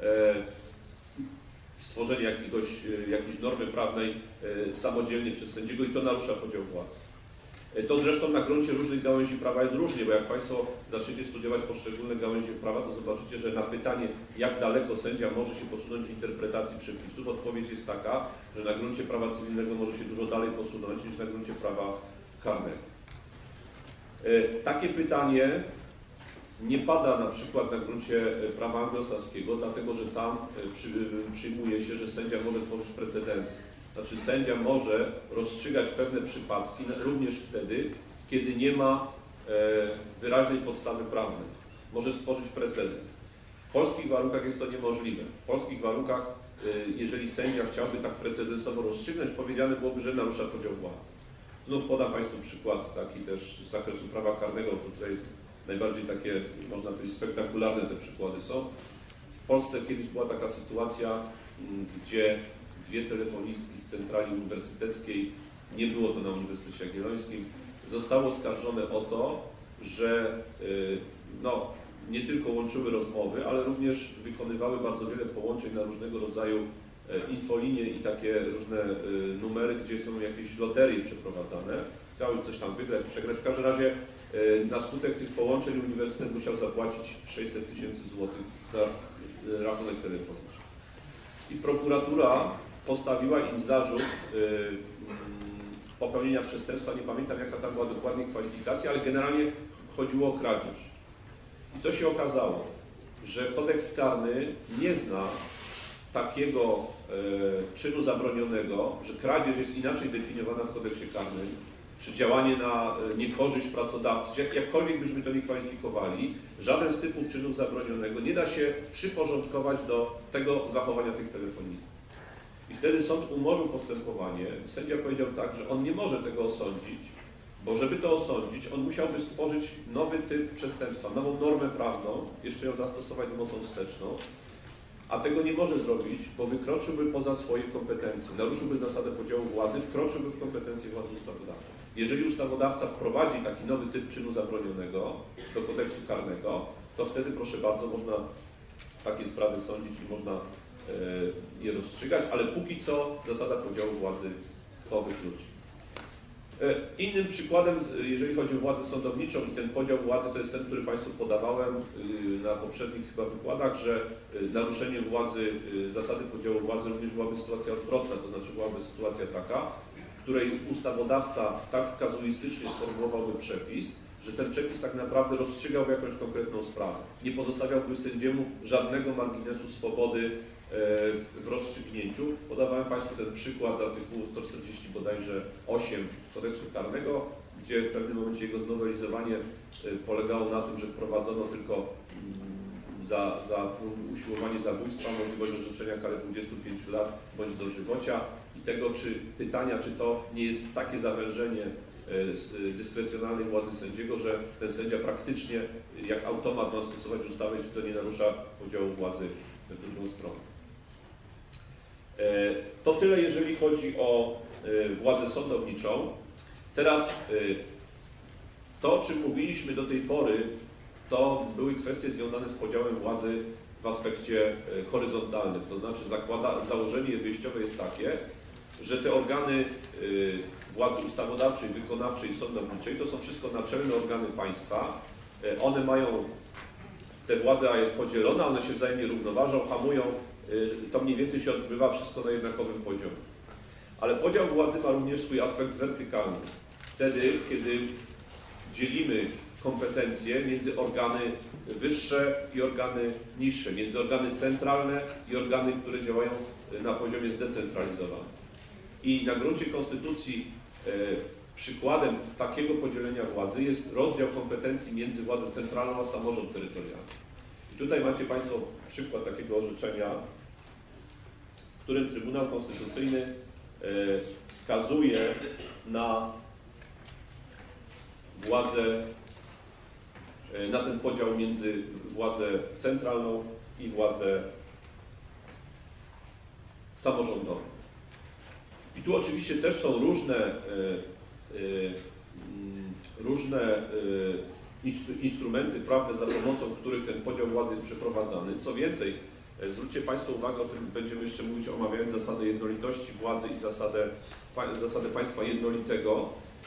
stworzenie jakiegoś, jakiejś normy prawnej samodzielnie przez sędziego i to narusza podział władzy. To zresztą na gruncie różnych gałęzi prawa jest różnie, bo jak Państwo zaczniecie studiować poszczególne gałęzie prawa, to zobaczycie, że na pytanie, jak daleko sędzia może się posunąć w interpretacji przepisów, odpowiedź jest taka, że na gruncie prawa cywilnego może się dużo dalej posunąć niż na gruncie prawa karnego. Takie pytanie nie pada na przykład na gruncie prawa anglosaskiego, dlatego że tam przyjmuje się, że sędzia może tworzyć precedensy. Znaczy sędzia może rozstrzygać pewne przypadki również wtedy, kiedy nie ma wyraźnej podstawy prawnej. Może stworzyć precedens. W polskich warunkach jest to niemożliwe. W polskich warunkach, jeżeli sędzia chciałby tak precedensowo rozstrzygnąć, powiedziane byłoby, że narusza podział władzy. Znów podam Państwu przykład taki też z zakresu prawa karnego, to tutaj jest najbardziej takie, można powiedzieć, spektakularne te przykłady są. W Polsce kiedyś była taka sytuacja, gdzie dwie telefonistki z centrali uniwersyteckiej, nie było to na Uniwersytecie Jagiellońskim, zostało oskarżone o to, że no, nie tylko łączyły rozmowy, ale również wykonywały bardzo wiele połączeń na różnego rodzaju infolinie i takie różne numery, gdzie są jakieś loterie przeprowadzane. Chciały coś tam wygrać, przegrać. W każdym razie na skutek tych połączeń uniwersytet musiał zapłacić sześćset tysięcy złotych za rachunek telefoniczny. I prokuratura postawiła im zarzut popełnienia przestępstwa. Nie pamiętam, jaka tam była dokładnie kwalifikacja, ale generalnie chodziło o kradzież. I co się okazało? Że kodeks karny nie zna takiego e, czynu zabronionego, że kradzież jest inaczej definiowana w kodeksie karnym, czy działanie na e, niekorzyść pracodawcy, czy jak, jakkolwiek byśmy to nie kwalifikowali, żaden z typów czynów zabronionego nie da się przyporządkować do tego zachowania tych telefonistów. I wtedy sąd umorzył postępowanie. Sędzia powiedział tak, że on nie może tego osądzić, bo żeby to osądzić, on musiałby stworzyć nowy typ przestępstwa, nową normę prawną, jeszcze ją zastosować z mocą wsteczną, a tego nie może zrobić, bo wykroczyłby poza swoje kompetencje, naruszyłby zasadę podziału władzy, wkroczyłby w kompetencje władzy ustawodawczej. Jeżeli ustawodawca wprowadzi taki nowy typ czynu zabronionego do kodeksu karnego, to wtedy, proszę bardzo, można takie sprawy sądzić i można e, je rozstrzygać, ale póki co zasada podziału władzy to wykluczy. Innym przykładem, jeżeli chodzi o władzę sądowniczą i ten podział władzy, to jest ten, który Państwu podawałem na poprzednich chyba wykładach, że naruszeniem władzy, zasady podziału władzy również byłaby sytuacja odwrotna, to znaczy byłaby sytuacja taka, w której ustawodawca tak kazuistycznie sformułowałby przepis, że ten przepis tak naprawdę rozstrzygałby jakąś konkretną sprawę. Nie pozostawiałby sędziemu żadnego marginesu swobody w rozstrzygnięciu. Podawałem Państwu ten przykład z artykułu sto czterdzieści bodajże osiem kodeksu karnego, gdzie w pewnym momencie jego znowelizowanie polegało na tym, że wprowadzono tylko za, za usiłowanie zabójstwa możliwość orzeczenia kary dwudziestu pięciu lat bądź dożywocia i tego, czy pytania, czy to nie jest takie zawężenie dyskrecjonalnej władzy sędziego, że ten sędzia praktycznie jak automat ma stosować ustawę, czy to nie narusza podziału władzy w drugą stronę. To tyle, jeżeli chodzi o władzę sądowniczą. Teraz to, o czym mówiliśmy do tej pory, to były kwestie związane z podziałem władzy w aspekcie horyzontalnym. To znaczy zakłada, założenie wyjściowe jest takie, że te organy władzy ustawodawczej, wykonawczej i sądowniczej to są wszystko naczelne organy państwa. One mają, te władza jest podzielona, one się wzajemnie równoważą, hamują. To mniej więcej się odbywa wszystko na jednakowym poziomie. Ale podział władzy ma również swój aspekt wertykalny. Wtedy, kiedy dzielimy kompetencje między organy wyższe i organy niższe, między organy centralne i organy, które działają na poziomie zdecentralizowanym. I na gruncie Konstytucji e, przykładem takiego podzielenia władzy jest rozdział kompetencji między władzą centralną a samorząd terytorialny. I tutaj macie Państwo przykład takiego orzeczenia, w którym Trybunał Konstytucyjny e, wskazuje na władzę, na ten podział między władzę centralną i władzę samorządową. I tu oczywiście też są różne, różne instrumenty prawne, za pomocą których ten podział władzy jest przeprowadzany. Co więcej, zwróćcie Państwo uwagę, o tym będziemy jeszcze mówić, omawiając zasadę jednolitości władzy i zasadę, zasadę państwa jednolitego.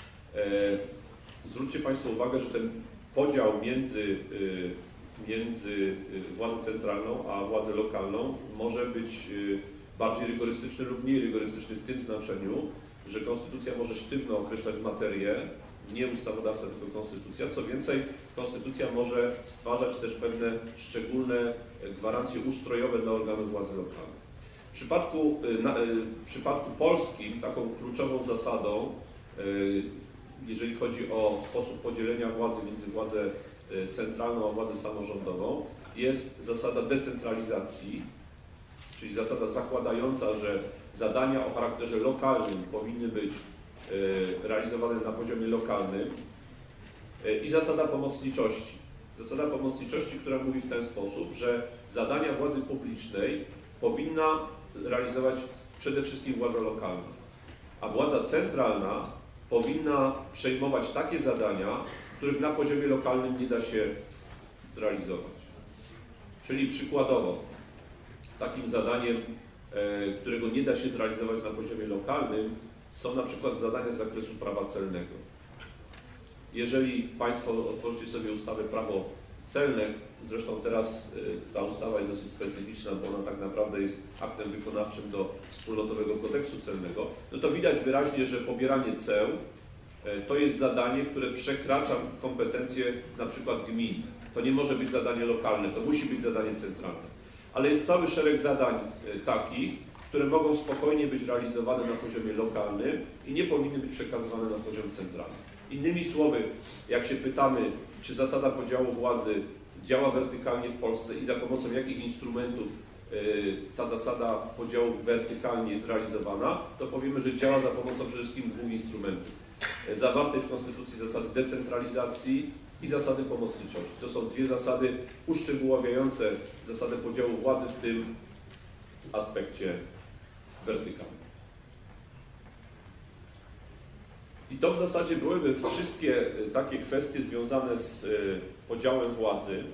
Zwróćcie Państwo uwagę, że ten podział między, między władzą centralną a władzą lokalną może być bardziej rygorystyczny lub mniej rygorystyczny w tym znaczeniu, że Konstytucja może sztywno określać materię, nie ustawodawca, tylko Konstytucja. Co więcej, Konstytucja może stwarzać też pewne szczególne gwarancje ustrojowe dla organów władzy lokalnej. W przypadku, na, w przypadku polskim taką kluczową zasadą, jeżeli chodzi o sposób podzielenia władzy między władzę centralną a władzę samorządową, jest zasada decentralizacji, czyli zasada zakładająca, że zadania o charakterze lokalnym powinny być realizowane na poziomie lokalnym, i zasada pomocniczości. Zasada pomocniczości, która mówi w ten sposób, że zadania władzy publicznej powinna realizować przede wszystkim władza lokalna, a władza centralna powinna przejmować takie zadania, których na poziomie lokalnym nie da się zrealizować. Czyli przykładowo, takim zadaniem, którego nie da się zrealizować na poziomie lokalnym, są na przykład zadania z zakresu prawa celnego. Jeżeli Państwo otworzycie sobie ustawę prawo celne, zresztą teraz ta ustawa jest dosyć specyficzna, bo ona tak naprawdę jest aktem wykonawczym do wspólnotowego kodeksu celnego, no to widać wyraźnie, że pobieranie ceł to jest zadanie, które przekracza kompetencje na przykład gmin. To nie może być zadanie lokalne, to musi być zadanie centralne. Ale jest cały szereg zadań takich, które mogą spokojnie być realizowane na poziomie lokalnym i nie powinny być przekazywane na poziom centralny. Innymi słowy, jak się pytamy, czy zasada podziału władzy działa wertykalnie w Polsce i za pomocą jakich instrumentów ta zasada podziału wertykalnie jest realizowana, to powiemy, że działa za pomocą przede wszystkim dwóch instrumentów. Zawartej w Konstytucji zasady decentralizacji i zasady pomocniczości. To są dwie zasady uszczegóławiające zasadę podziału władzy w tym aspekcie wertykalnym. I to w zasadzie byłyby wszystkie takie kwestie związane z podziałem władzy,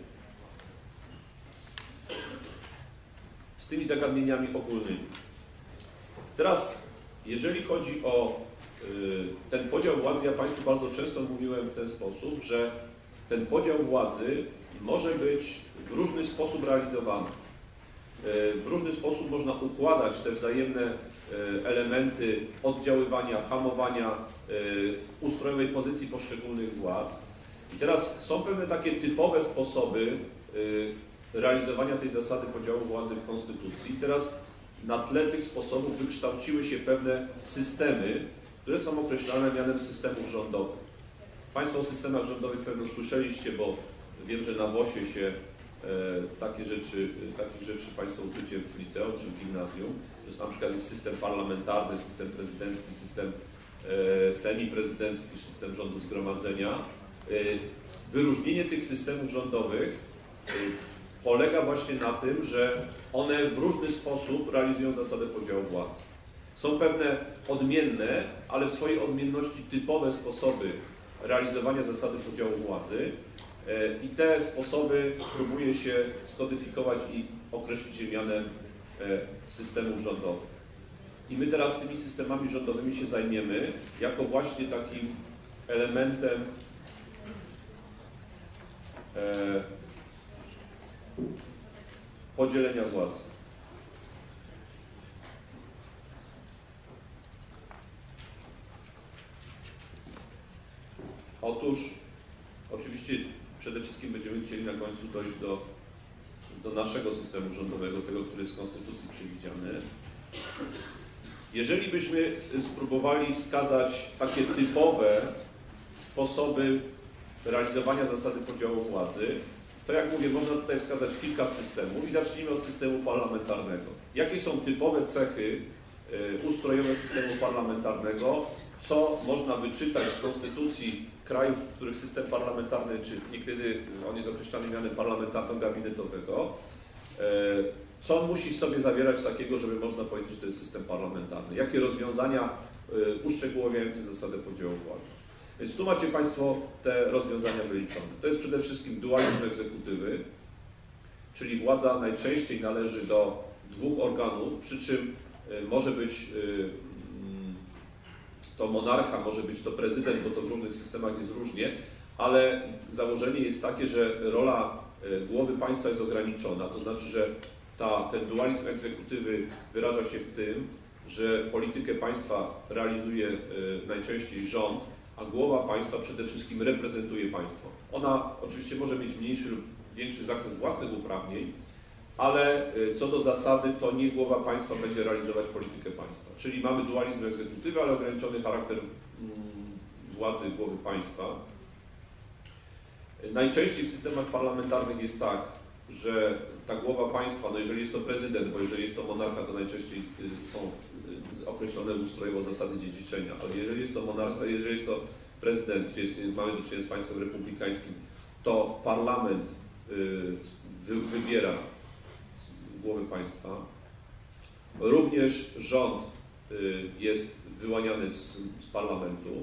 z tymi zagadnieniami ogólnymi. Teraz, jeżeli chodzi o ten podział władzy, ja Państwu bardzo często mówiłem w ten sposób, że ten podział władzy może być w różny sposób realizowany. W różny sposób można układać te wzajemne elementy oddziaływania, hamowania, ustrojowej pozycji poszczególnych władz. I teraz są pewne takie typowe sposoby realizowania tej zasady podziału władzy w Konstytucji. I teraz na tle tych sposobów wykształciły się pewne systemy, które są określane mianem systemów rządowych. Państwo o systemach rządowych pewno słyszeliście, bo wiem, że na WOŚ-ie się e, takie rzeczy, takich rzeczy Państwo uczycie w liceum czy w gimnazjum. To jest na przykład jest system parlamentarny, system prezydencki, system e, semiprezydencki, system rządu zgromadzenia. E, wyróżnienie tych systemów rządowych e, polega właśnie na tym, że one w różny sposób realizują zasadę podziału władzy. Są pewne odmienne, ale w swojej odmienności typowe sposoby realizowania zasady podziału władzy i te sposoby próbuje się skodyfikować i określić je mianem systemów rządowych. I my teraz tymi systemami rządowymi się zajmiemy jako właśnie takim elementem e, podzielenia władzy. Otóż oczywiście przede wszystkim będziemy chcieli na końcu dojść do, do naszego systemu rządowego, tego, który jest w Konstytucji przewidziany. Jeżeli byśmy spróbowali wskazać takie typowe sposoby realizowania zasady podziału władzy, to jak mówię, można tutaj wskazać kilka systemów i zacznijmy od systemu parlamentarnego. Jakie są typowe cechy ustrojowe systemu parlamentarnego, co można wyczytać z konstytucji krajów, w których system parlamentarny, czy niekiedy on jest określany mianem parlamentarno-gabinetowego, co on musi sobie zawierać takiego, żeby można powiedzieć, że to jest system parlamentarny? Jakie rozwiązania uszczegóławiające zasadę podziału władzy? Więc tu macie Państwo te rozwiązania wyliczone. To jest przede wszystkim dualizm egzekutywy, czyli władza najczęściej należy do dwóch organów, przy czym może być to monarcha, może być to prezydent, bo to w różnych systemach jest różnie, ale założenie jest takie, że rola głowy państwa jest ograniczona, to znaczy, że ta, ten dualizm egzekutywy wyraża się w tym, że politykę państwa realizuje najczęściej rząd, a głowa państwa przede wszystkim reprezentuje państwo. Ona oczywiście może mieć mniejszy lub większy zakres własnych uprawnień, ale co do zasady to nie głowa państwa będzie realizować politykę państwa. Czyli mamy dualizm egzekutywy, ale ograniczony charakter władzy głowy państwa. Najczęściej w systemach parlamentarnych jest tak, że ta głowa państwa, no jeżeli jest to prezydent, bo jeżeli jest to monarcha, to najczęściej są określone ustrojowo zasady dziedziczenia, ale jeżeli jest to monarcha, jeżeli jest to prezydent, czyli jest, mamy do czynienia z państwem republikańskim, to parlament wy, wybiera głowy państwa. Również rząd jest wyłaniany z, z parlamentu.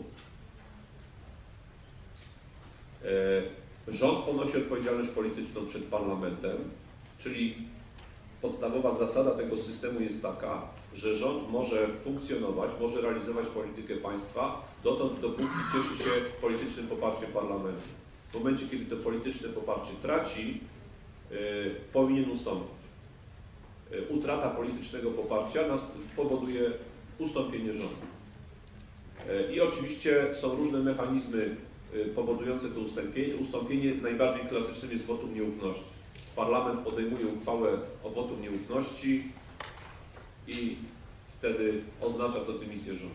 Rząd ponosi odpowiedzialność polityczną przed parlamentem, czyli podstawowa zasada tego systemu jest taka, że rząd może funkcjonować, może realizować politykę państwa dotąd, dopóki cieszy się politycznym poparciem parlamentu. W momencie, kiedy to polityczne poparcie traci, yy, powinien ustąpić. Yy, utrata politycznego poparcia nas powoduje ustąpienie rządu. Yy, I oczywiście są różne mechanizmy yy, powodujące to ustąpienie. Ustąpienie najbardziej klasycznym jest wotum nieufności. Parlament podejmuje uchwałę o wotum nieufności i wtedy oznacza to dymisję rządu.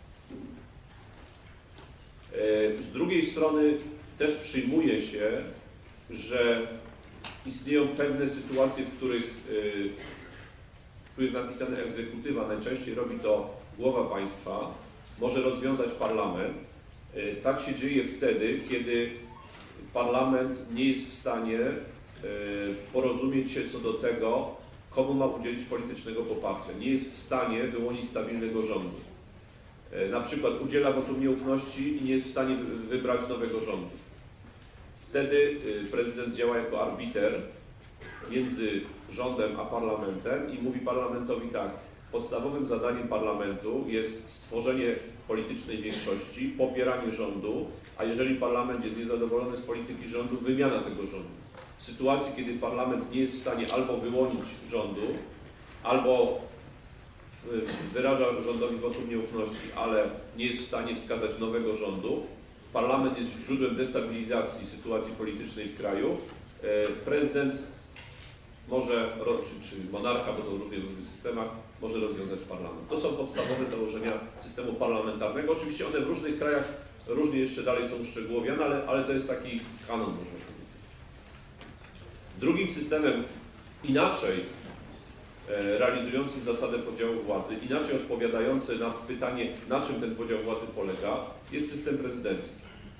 Z drugiej strony też przyjmuje się, że istnieją pewne sytuacje, w których tu jest napisane egzekutywa, najczęściej robi to głowa państwa, może rozwiązać parlament. Tak się dzieje wtedy, kiedy parlament nie jest w stanie porozumieć się co do tego, komu ma udzielić politycznego poparcia. Nie jest w stanie wyłonić stabilnego rządu. Na przykład udziela wotum nieufności i nie jest w stanie wybrać nowego rządu. Wtedy prezydent działa jako arbiter między rządem a parlamentem i mówi parlamentowi tak: podstawowym zadaniem parlamentu jest stworzenie politycznej większości, popieranie rządu, a jeżeli parlament jest niezadowolony z polityki rządu, wymiana tego rządu. W sytuacji, kiedy parlament nie jest w stanie albo wyłonić rządu, albo wyraża rządowi wotum nieufności, ale nie jest w stanie wskazać nowego rządu, parlament jest źródłem destabilizacji sytuacji politycznej w kraju, prezydent może, czy, czy monarcha, bo to różnie w różnych systemach, może rozwiązać parlament. To są podstawowe założenia systemu parlamentarnego. Oczywiście one w różnych krajach różnie jeszcze dalej są uszczegółowione, ale, ale to jest taki kanon, można powiedzieć. Drugim systemem inaczej realizującym zasadę podziału władzy, inaczej odpowiadający na pytanie, na czym ten podział władzy polega, jest system prezydencki.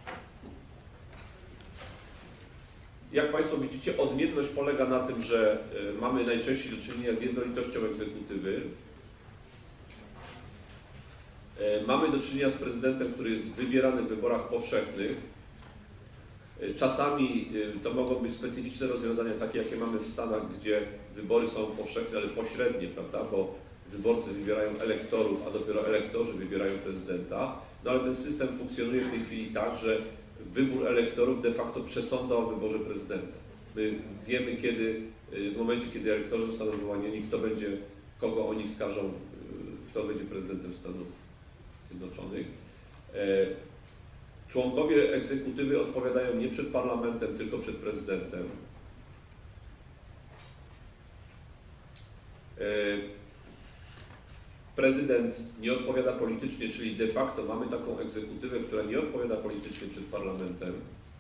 Jak Państwo widzicie, odmienność polega na tym, że mamy najczęściej do czynienia z jednolitością egzekutywy. Mamy do czynienia z prezydentem, który jest wybierany w wyborach powszechnych. Czasami to mogą być specyficzne rozwiązania, takie jakie mamy w Stanach, gdzie wybory są powszechne, ale pośrednie, prawda? Bo wyborcy wybierają elektorów, a dopiero elektorzy wybierają prezydenta, no ale ten system funkcjonuje w tej chwili tak, że wybór elektorów de facto przesądza o wyborze prezydenta. My wiemy, kiedy, w momencie, kiedy elektorzy zostaną wyłonieni, kto będzie, kogo oni wskażą, kto będzie prezydentem Stanów Zjednoczonych. Członkowie egzekutywy odpowiadają nie przed parlamentem, tylko przed prezydentem. Prezydent nie odpowiada politycznie, czyli de facto mamy taką egzekutywę, która nie odpowiada politycznie przed parlamentem.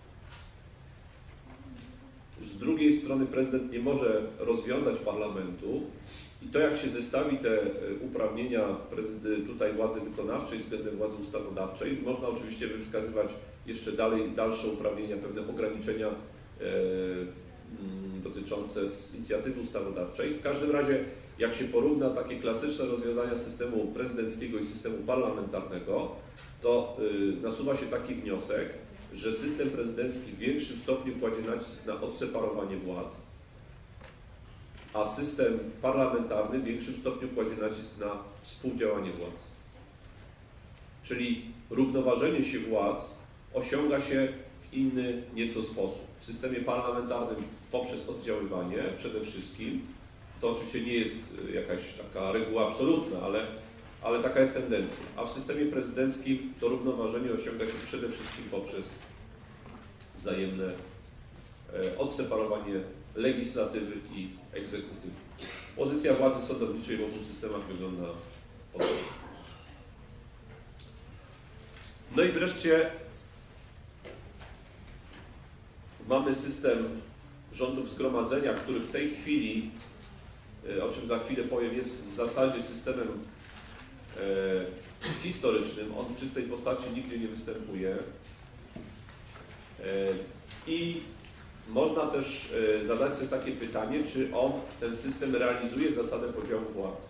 Z drugiej strony prezydent nie może rozwiązać parlamentu i to, jak się zestawi te uprawnienia tutaj władzy wykonawczej względem władzy ustawodawczej, można oczywiście wskazywać jeszcze dalej dalsze uprawnienia, pewne ograniczenia e, dotyczące inicjatywy ustawodawczej. W każdym razie, jak się porówna takie klasyczne rozwiązania systemu prezydenckiego i systemu parlamentarnego, to y, nasuwa się taki wniosek, że system prezydencki w większym stopniu kładzie nacisk na odseparowanie władz, a system parlamentarny w większym stopniu kładzie nacisk na współdziałanie władz. Czyli równoważenie się władz osiąga się w inny nieco sposób. W systemie parlamentarnym poprzez oddziaływanie przede wszystkim. To oczywiście nie jest jakaś taka reguła absolutna, ale, ale taka jest tendencja. A w systemie prezydenckim to równoważenie osiąga się przede wszystkim poprzez wzajemne odseparowanie legislatywy i egzekutywy. Pozycja władzy sądowniczej w obu systemach wygląda podobnie. No i wreszcie mamy system rządów zgromadzenia, który w tej chwili, o czym za chwilę powiem, jest w zasadzie systemem e, historycznym. On w czystej postaci nigdzie nie występuje. E, I można też e, zadać sobie takie pytanie, czy on, ten system realizuje zasadę podziału władz.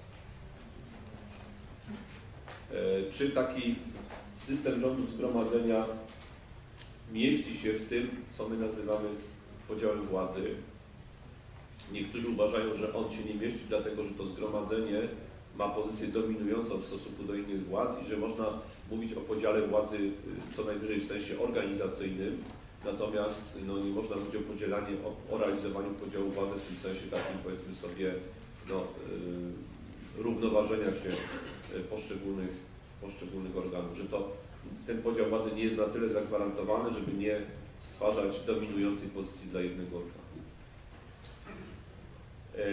E, czy taki system rządów zgromadzenia mieści się w tym, co my nazywamy podziałem władzy. Niektórzy uważają, że on się nie mieści, dlatego że to zgromadzenie ma pozycję dominującą w stosunku do innych władz i że można mówić o podziale władzy co najwyżej w sensie organizacyjnym, natomiast no, nie można mówić o podzielaniu, o, o realizowaniu podziału władzy w tym sensie takim, powiedzmy sobie, no, yy, równoważenia się poszczególnych, poszczególnych organów, że to ten podział władzy nie jest na tyle zagwarantowany, żeby nie stwarzać dominującej pozycji dla jednego organu. E,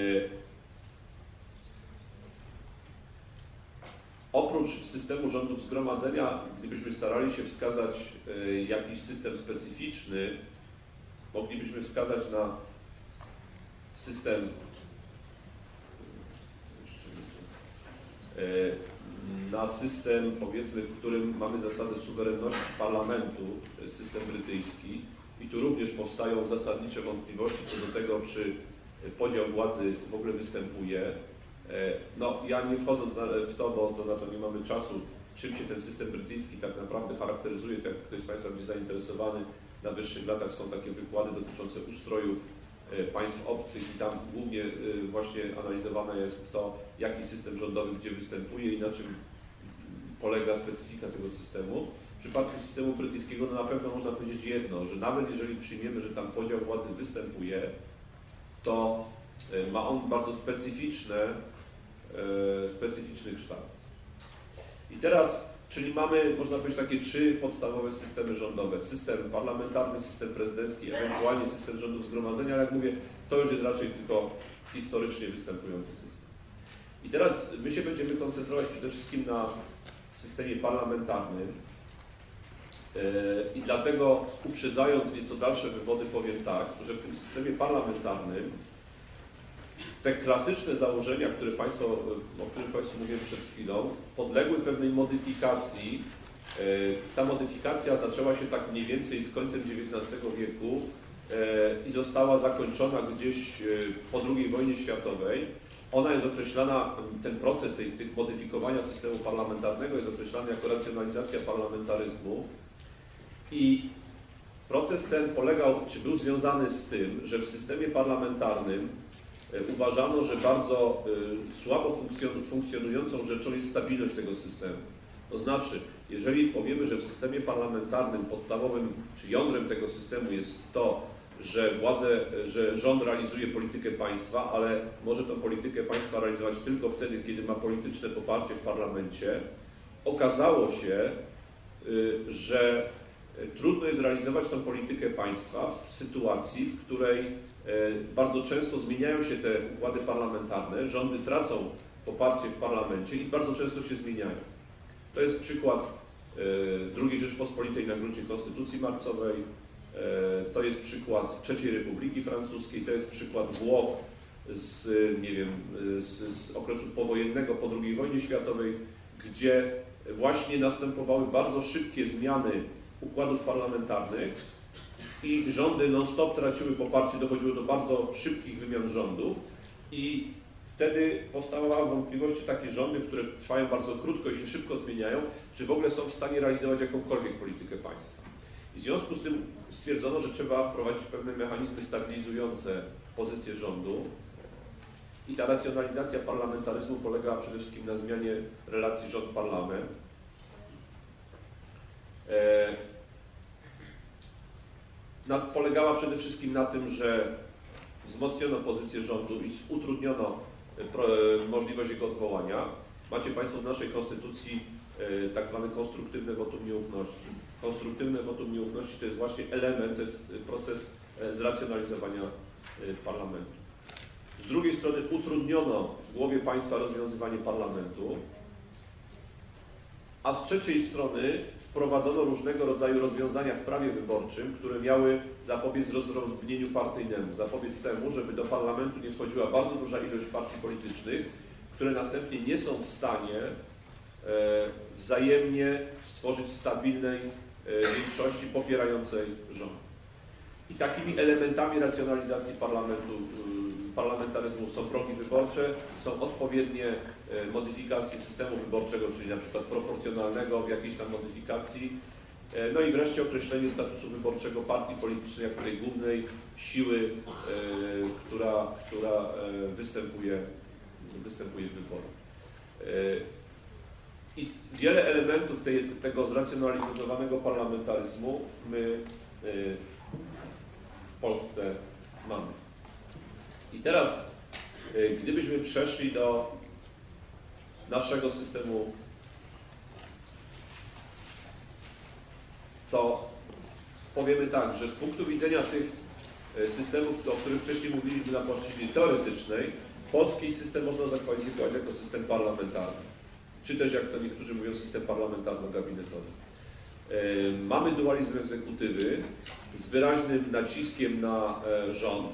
oprócz systemu rządów zgromadzenia, gdybyśmy starali się wskazać e, jakiś system specyficzny, moglibyśmy wskazać na system e, na system, powiedzmy, w którym mamy zasadę suwerenności parlamentu, system brytyjski, i tu również powstają zasadnicze wątpliwości co do tego, czy podział władzy w ogóle występuje. No, ja nie wchodząc w to, bo to na to nie mamy czasu, czym się ten system brytyjski tak naprawdę charakteryzuje, to jak ktoś z Państwa będzie zainteresowany, na wyższych latach są takie wykłady dotyczące ustrojów państw obcych i tam głównie właśnie analizowane jest to, jaki system rządowy gdzie występuje i na czym polega specyfika tego systemu. W przypadku systemu brytyjskiego no na pewno można powiedzieć jedno, że nawet jeżeli przyjmiemy, że tam podział władzy występuje, to ma on bardzo specyficzne, specyficzny kształt. I teraz, czyli mamy, można powiedzieć, takie trzy podstawowe systemy rządowe. System parlamentarny, system prezydencki, ewentualnie system rządów zgromadzenia, ale jak mówię, to już jest raczej tylko historycznie występujący system. I teraz my się będziemy koncentrować przede wszystkim na systemie parlamentarnym i dlatego, uprzedzając nieco dalsze wywody, powiem tak, że w tym systemie parlamentarnym te klasyczne założenia, które Państwo, o których Państwu mówiłem przed chwilą, podległy pewnej modyfikacji. Ta modyfikacja zaczęła się tak mniej więcej z końcem dziewiętnastego wieku i została zakończona gdzieś po drugiej wojnie światowej. Ona jest określana, ten proces tej, tych modyfikowania systemu parlamentarnego jest określany jako racjonalizacja parlamentaryzmu i proces ten polegał, czy był związany z tym, że w systemie parlamentarnym uważano, że bardzo słabo funkcjonującą rzeczą jest stabilność tego systemu. To znaczy, jeżeli powiemy, że w systemie parlamentarnym podstawowym czy jądrem tego systemu jest to, że władze, że rząd realizuje politykę państwa, ale może tę politykę państwa realizować tylko wtedy, kiedy ma polityczne poparcie w parlamencie, okazało się, że trudno jest realizować tę politykę państwa w sytuacji, w której bardzo często zmieniają się te układy parlamentarne, rządy tracą poparcie w parlamencie i bardzo często się zmieniają. To jest przykład drugiej Rzeczpospolitej na gruncie Konstytucji Marcowej, to jest przykład trzeciej Republiki Francuskiej, to jest przykład Włoch z, nie wiem, z, z okresu powojennego po drugiej wojnie światowej, gdzie właśnie następowały bardzo szybkie zmiany układów parlamentarnych i rządy non-stop traciły poparcie, dochodziło do bardzo szybkich wymian rządów i wtedy powstawała wątpliwość, czy takie rządy, które trwają bardzo krótko i się szybko zmieniają, czy w ogóle są w stanie realizować jakąkolwiek politykę państwa. I w związku z tym stwierdzono, że trzeba wprowadzić pewne mechanizmy stabilizujące pozycję rządu i ta racjonalizacja parlamentaryzmu polegała przede wszystkim na zmianie relacji rząd-parlament. E, na, polegała przede wszystkim na tym, że wzmocniono pozycję rządu i utrudniono pro, możliwość jego odwołania. Macie Państwo w naszej konstytucji e, tak zwane konstruktywne wotum nieufności. Konstruktywne wotum nieufności to jest właśnie element, to jest proces zracjonalizowania parlamentu. Z drugiej strony utrudniono w głowie państwa rozwiązywanie parlamentu, a z trzeciej strony wprowadzono różnego rodzaju rozwiązania w prawie wyborczym, które miały zapobiec rozdrobnieniu partyjnemu, zapobiec temu, żeby do parlamentu nie wchodziła bardzo duża ilość partii politycznych, które następnie nie są w stanie e, wzajemnie stworzyć stabilnej większości popierającej rząd. I takimi elementami racjonalizacji parlamentu, parlamentaryzmu są progi wyborcze, są odpowiednie modyfikacje systemu wyborczego, czyli na przykład proporcjonalnego w jakiejś tam modyfikacji, no i wreszcie określenie statusu wyborczego partii politycznej jako tej głównej siły, która, która występuje, występuje w wyborach. I wiele elementów tej, tego zracjonalizowanego parlamentaryzmu my w Polsce mamy. I teraz, gdybyśmy przeszli do naszego systemu, to powiemy tak, że z punktu widzenia tych systemów, o których wcześniej mówiliśmy na płaszczyźnie teoretycznej, polski system można zakwalifikować jako system parlamentarny. Czy też, jak to niektórzy mówią, system parlamentarno-gabinetowy. Mamy dualizm egzekutywy z wyraźnym naciskiem na rząd.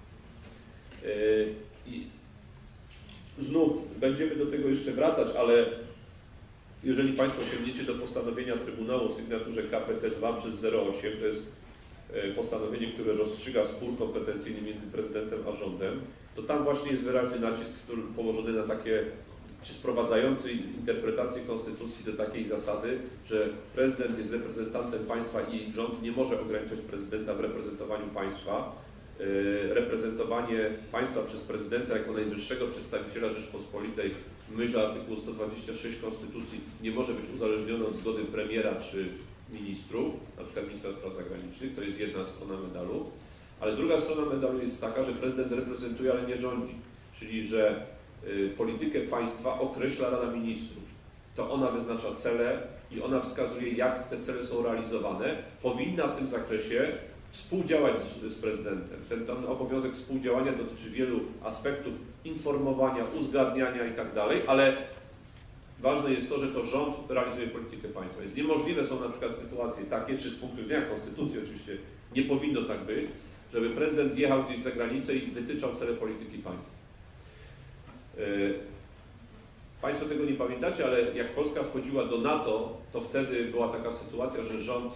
I znów będziemy do tego jeszcze wracać, ale jeżeli Państwo sięgniecie do postanowienia Trybunału w sygnaturze K P T dwa przez zero osiem, to jest postanowienie, które rozstrzyga spór kompetencyjny między prezydentem a rządem, to tam właśnie jest wyraźny nacisk, który położony na takie, czy sprowadzający interpretację konstytucji do takiej zasady, że prezydent jest reprezentantem państwa i rząd nie może ograniczać prezydenta w reprezentowaniu państwa. Reprezentowanie państwa przez prezydenta jako najwyższego przedstawiciela Rzeczpospolitej w myśl artykułu sto dwadzieścia sześć Konstytucji nie może być uzależnione od zgody premiera czy ministrów, na przykład ministra spraw zagranicznych. To jest jedna strona medalu. Ale druga strona medalu jest taka, że prezydent reprezentuje, ale nie rządzi. Czyli, że politykę państwa określa Rada Ministrów. To ona wyznacza cele i ona wskazuje, jak te cele są realizowane. Powinna w tym zakresie współdziałać z, z prezydentem. Ten, ten obowiązek współdziałania dotyczy wielu aspektów informowania, uzgadniania i tak dalej, ale ważne jest to, że to rząd realizuje politykę państwa. Jest niemożliwe są na przykład sytuacje takie, czy z punktu widzenia konstytucji oczywiście nie powinno tak być, żeby prezydent jechał gdzieś za granicę i wytyczał cele polityki państwa. Państwo tego nie pamiętacie, ale jak Polska wchodziła do NATO, to wtedy była taka sytuacja, że rząd,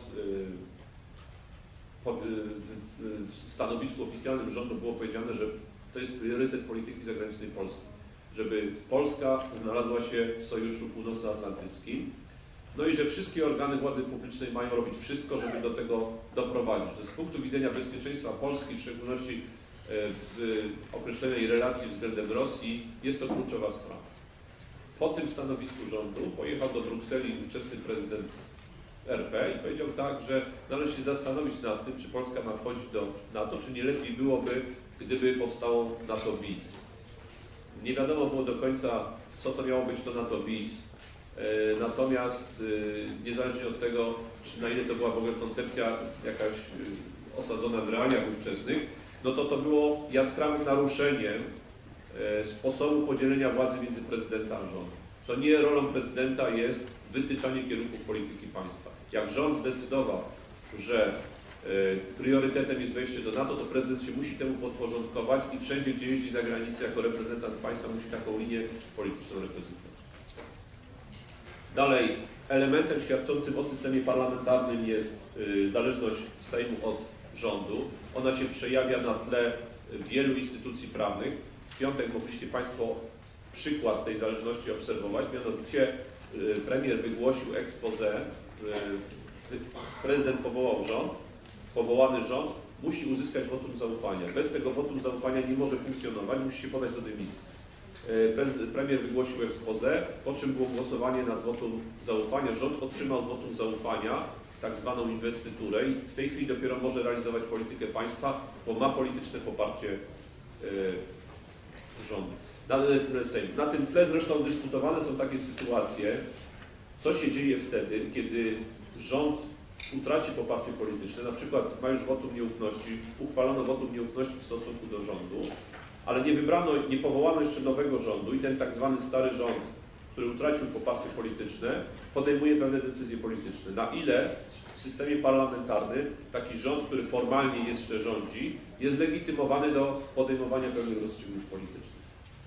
w stanowisku oficjalnym rządu było powiedziane, że to jest priorytet polityki zagranicznej Polski, żeby Polska znalazła się w Sojuszu Północnoatlantyckim, no i że wszystkie organy władzy publicznej mają robić wszystko, żeby do tego doprowadzić. To z punktu widzenia bezpieczeństwa Polski, w szczególności w określonej relacji względem Rosji, jest to kluczowa sprawa. Po tym stanowisku rządu pojechał do Brukseli ówczesny prezydent R P i powiedział tak, że należy się zastanowić nad tym, czy Polska ma wchodzić do NATO, czy nie lepiej byłoby, gdyby powstało NATO bis. Nie wiadomo było do końca, co to miało być to NATO bis. Natomiast niezależnie od tego, czy na ile to była w ogóle koncepcja jakaś osadzona w realiach ówczesnych, no to to było jaskrawym naruszeniem sposobu podzielenia władzy między prezydenta a rząd. To nie rolą prezydenta jest wytyczanie kierunków polityki państwa. Jak rząd zdecydował, że priorytetem jest wejście do NATO, to prezydent się musi temu podporządkować i wszędzie, gdzie jeździ za granicę jako reprezentant państwa, musi taką linię polityczną reprezentować. Dalej, elementem świadczącym o systemie parlamentarnym jest zależność Sejmu od rządu. Ona się przejawia na tle wielu instytucji prawnych. W piątek mogliście Państwo przykład tej zależności obserwować, mianowicie premier wygłosił exposé, prezydent powołał rząd, powołany rząd musi uzyskać wotum zaufania. Bez tego wotum zaufania nie może funkcjonować, musi się podać do dymisji. Premier wygłosił exposé, po czym było głosowanie nad wotum zaufania. Rząd otrzymał wotum zaufania, tak zwaną inwestyturę i w tej chwili dopiero może realizować politykę państwa, bo ma polityczne poparcie rządu. Na, na tym tle zresztą dyskutowane są takie sytuacje, co się dzieje wtedy, kiedy rząd utraci poparcie polityczne, na przykład ma już wotum nieufności, uchwalono wotum nieufności w stosunku do rządu, ale nie wybrano, nie powołano jeszcze nowego rządu i ten tak zwany stary rząd, który utracił poparcie polityczne, podejmuje pewne decyzje polityczne. Na ile w systemie parlamentarnym taki rząd, który formalnie jeszcze rządzi, jest legitymowany do podejmowania pewnych rozstrzygnięć politycznych.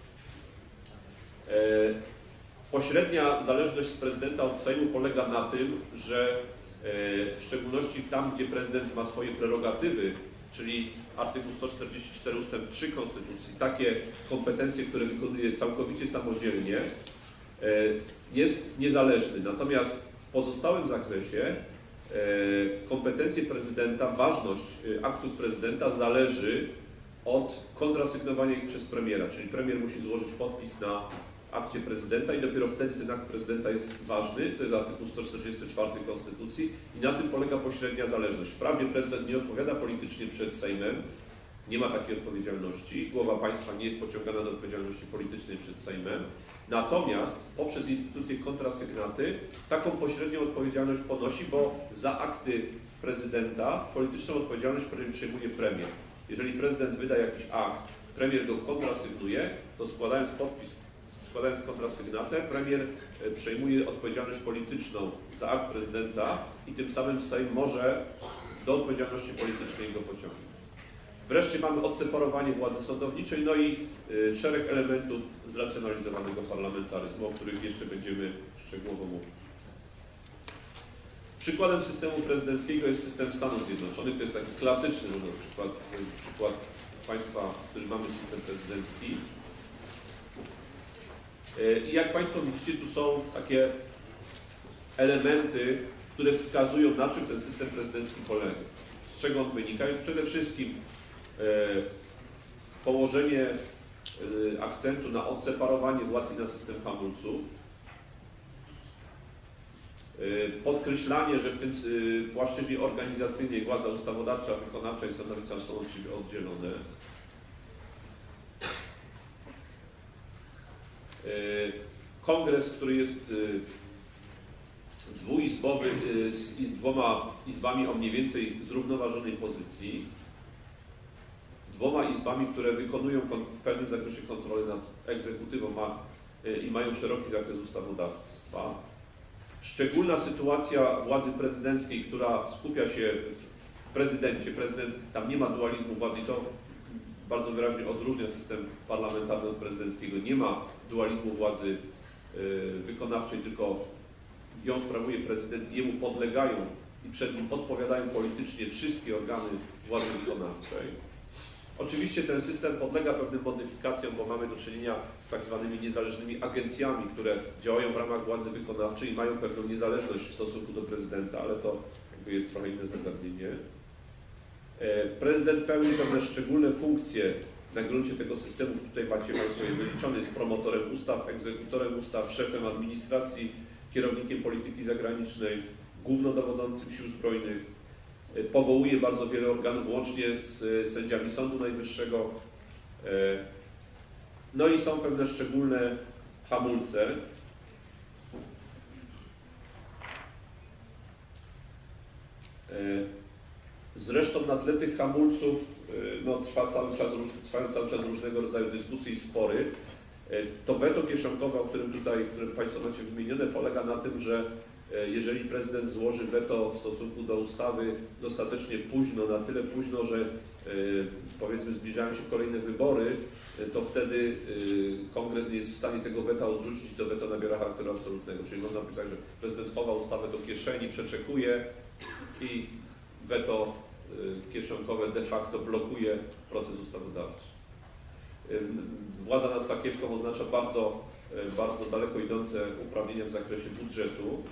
Pośrednia zależność prezydenta od Sejmu polega na tym, że w szczególności tam, gdzie prezydent ma swoje prerogatywy, czyli artykuł sto czterdzieści cztery ustęp trzy Konstytucji, takie kompetencje, które wykonuje całkowicie samodzielnie, jest niezależny. Natomiast w pozostałym zakresie kompetencje prezydenta, ważność aktów prezydenta zależy od kontrasygnowania ich przez premiera, czyli premier musi złożyć podpis na akcie prezydenta i dopiero wtedy ten akt prezydenta jest ważny, to jest artykuł sto czterdziesty czwarty Konstytucji i na tym polega pośrednia zależność. Wprawdzie prezydent nie odpowiada politycznie przed Sejmem, nie ma takiej odpowiedzialności, głowa państwa nie jest pociągana do odpowiedzialności politycznej przed Sejmem, natomiast poprzez instytucję kontrasygnaty taką pośrednią odpowiedzialność ponosi, bo za akty prezydenta polityczną odpowiedzialność przejmuje premier. Jeżeli prezydent wyda jakiś akt, premier go kontrasygnuje, to składając podpis, składając kontrasygnatę, premier przejmuje odpowiedzialność polityczną za akt prezydenta i tym samym Sejm może do odpowiedzialności politycznej go pociągnąć. Wreszcie mamy odseparowanie władzy sądowniczej, no i y, szereg elementów zracjonalizowanego parlamentaryzmu, o których jeszcze będziemy szczegółowo mówić. Przykładem systemu prezydenckiego jest system Stanów Zjednoczonych. To jest taki klasyczny może przykład, przykład państwa, w którym mamy system prezydencki. I jak Państwo widzicie, tu są takie elementy, które wskazują, na czym ten system prezydencki polega. Z czego on wynika? Jest przede wszystkim położenie akcentu na odseparowanie władzy na system hamulców, podkreślanie, że w tym płaszczyźnie organizacyjnej władza ustawodawcza, wykonawcza i sądownicza są od siebie oddzielone. Kongres, który jest dwuizbowy z dwoma izbami o mniej więcej zrównoważonej pozycji, dwoma izbami, które wykonują w pewnym zakresie kontrolę nad egzekutywą ma, i mają szeroki zakres ustawodawstwa. Szczególna sytuacja władzy prezydenckiej, która skupia się w prezydencie. Prezydent, tam nie ma dualizmu władzy i to bardzo wyraźnie odróżnia system parlamentarny od prezydenckiego. Nie ma dualizmu władzy wykonawczej, tylko ją sprawuje prezydent, jemu podlegają i przed nim odpowiadają politycznie wszystkie organy władzy wykonawczej. Oczywiście ten system podlega pewnym modyfikacjom, bo mamy do czynienia z tak zwanymi niezależnymi agencjami, które działają w ramach władzy wykonawczej i mają pewną niezależność w stosunku do prezydenta, ale to jakby jest trochę inne zagadnienie. Prezydent pełni pewne szczególne funkcje na gruncie tego systemu. Tutaj macie Państwo je wyliczone. Jest promotorem ustaw, egzekutorem ustaw, szefem administracji, kierownikiem polityki zagranicznej, głównodowodzącym sił zbrojnych. Powołuje bardzo wiele organów, łącznie z sędziami Sądu Najwyższego. No i są pewne szczególne hamulce. Zresztą na tle tych hamulców no, trwa cały czas, trwają cały czas różnego rodzaju dyskusje i spory. To weto kieszonkowe, o którym tutaj którym Państwo macie wymienione, polega na tym, że jeżeli prezydent złoży weto w stosunku do ustawy dostatecznie późno, na tyle późno, że powiedzmy zbliżają się kolejne wybory, to wtedy Kongres nie jest w stanie tego weta odrzucić, to weto nabiera charakteru absolutnego. Czyli można powiedzieć, że prezydent chowa ustawę do kieszeni, przeczekuje i weto kieszonkowe de facto blokuje proces ustawodawczy. Władza nad sakiewką oznacza bardzo, bardzo daleko idące uprawnienia w zakresie budżetu.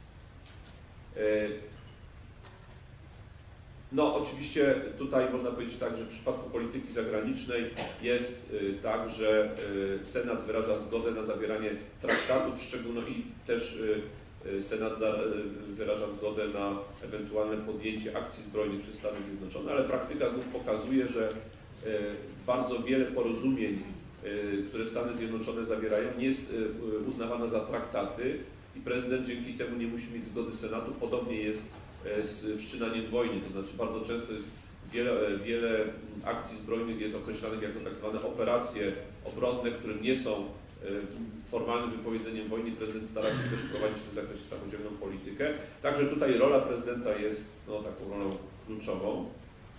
No oczywiście tutaj można powiedzieć tak, że w przypadku polityki zagranicznej jest tak, że Senat wyraża zgodę na zawieranie traktatów, szczególnie i też Senat wyraża zgodę na ewentualne podjęcie akcji zbrojnych przez Stany Zjednoczone, ale praktyka znów pokazuje, że bardzo wiele porozumień, które Stany Zjednoczone zawierają, nie jest uznawana za traktaty i prezydent dzięki temu nie musi mieć zgody Senatu. Podobnie jest z wszczynaniem wojny, to znaczy bardzo często wiele, wiele akcji zbrojnych jest określanych jako tak zwane operacje obronne, które nie są formalnym wypowiedzeniem wojny. Prezydent stara się też prowadzić w tym zakresie samodzielną politykę. Także tutaj rola prezydenta jest no, taką rolą kluczową.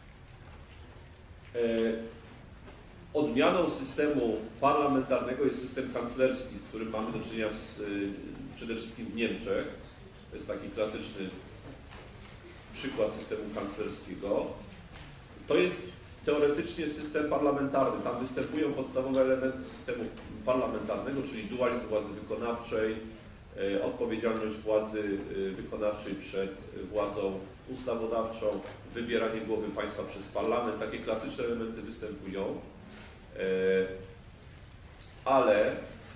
Odmianą systemu parlamentarnego jest system kanclerski, z którym mamy do czynienia w, przede wszystkim w Niemczech. To jest taki klasyczny przykład systemu kanclerskiego. To jest teoretycznie system parlamentarny. Tam występują podstawowe elementy systemu parlamentarnego, czyli dualizm władzy wykonawczej, odpowiedzialność władzy wykonawczej przed władzą ustawodawczą, wybieranie głowy państwa przez parlament. Takie klasyczne elementy występują. Ale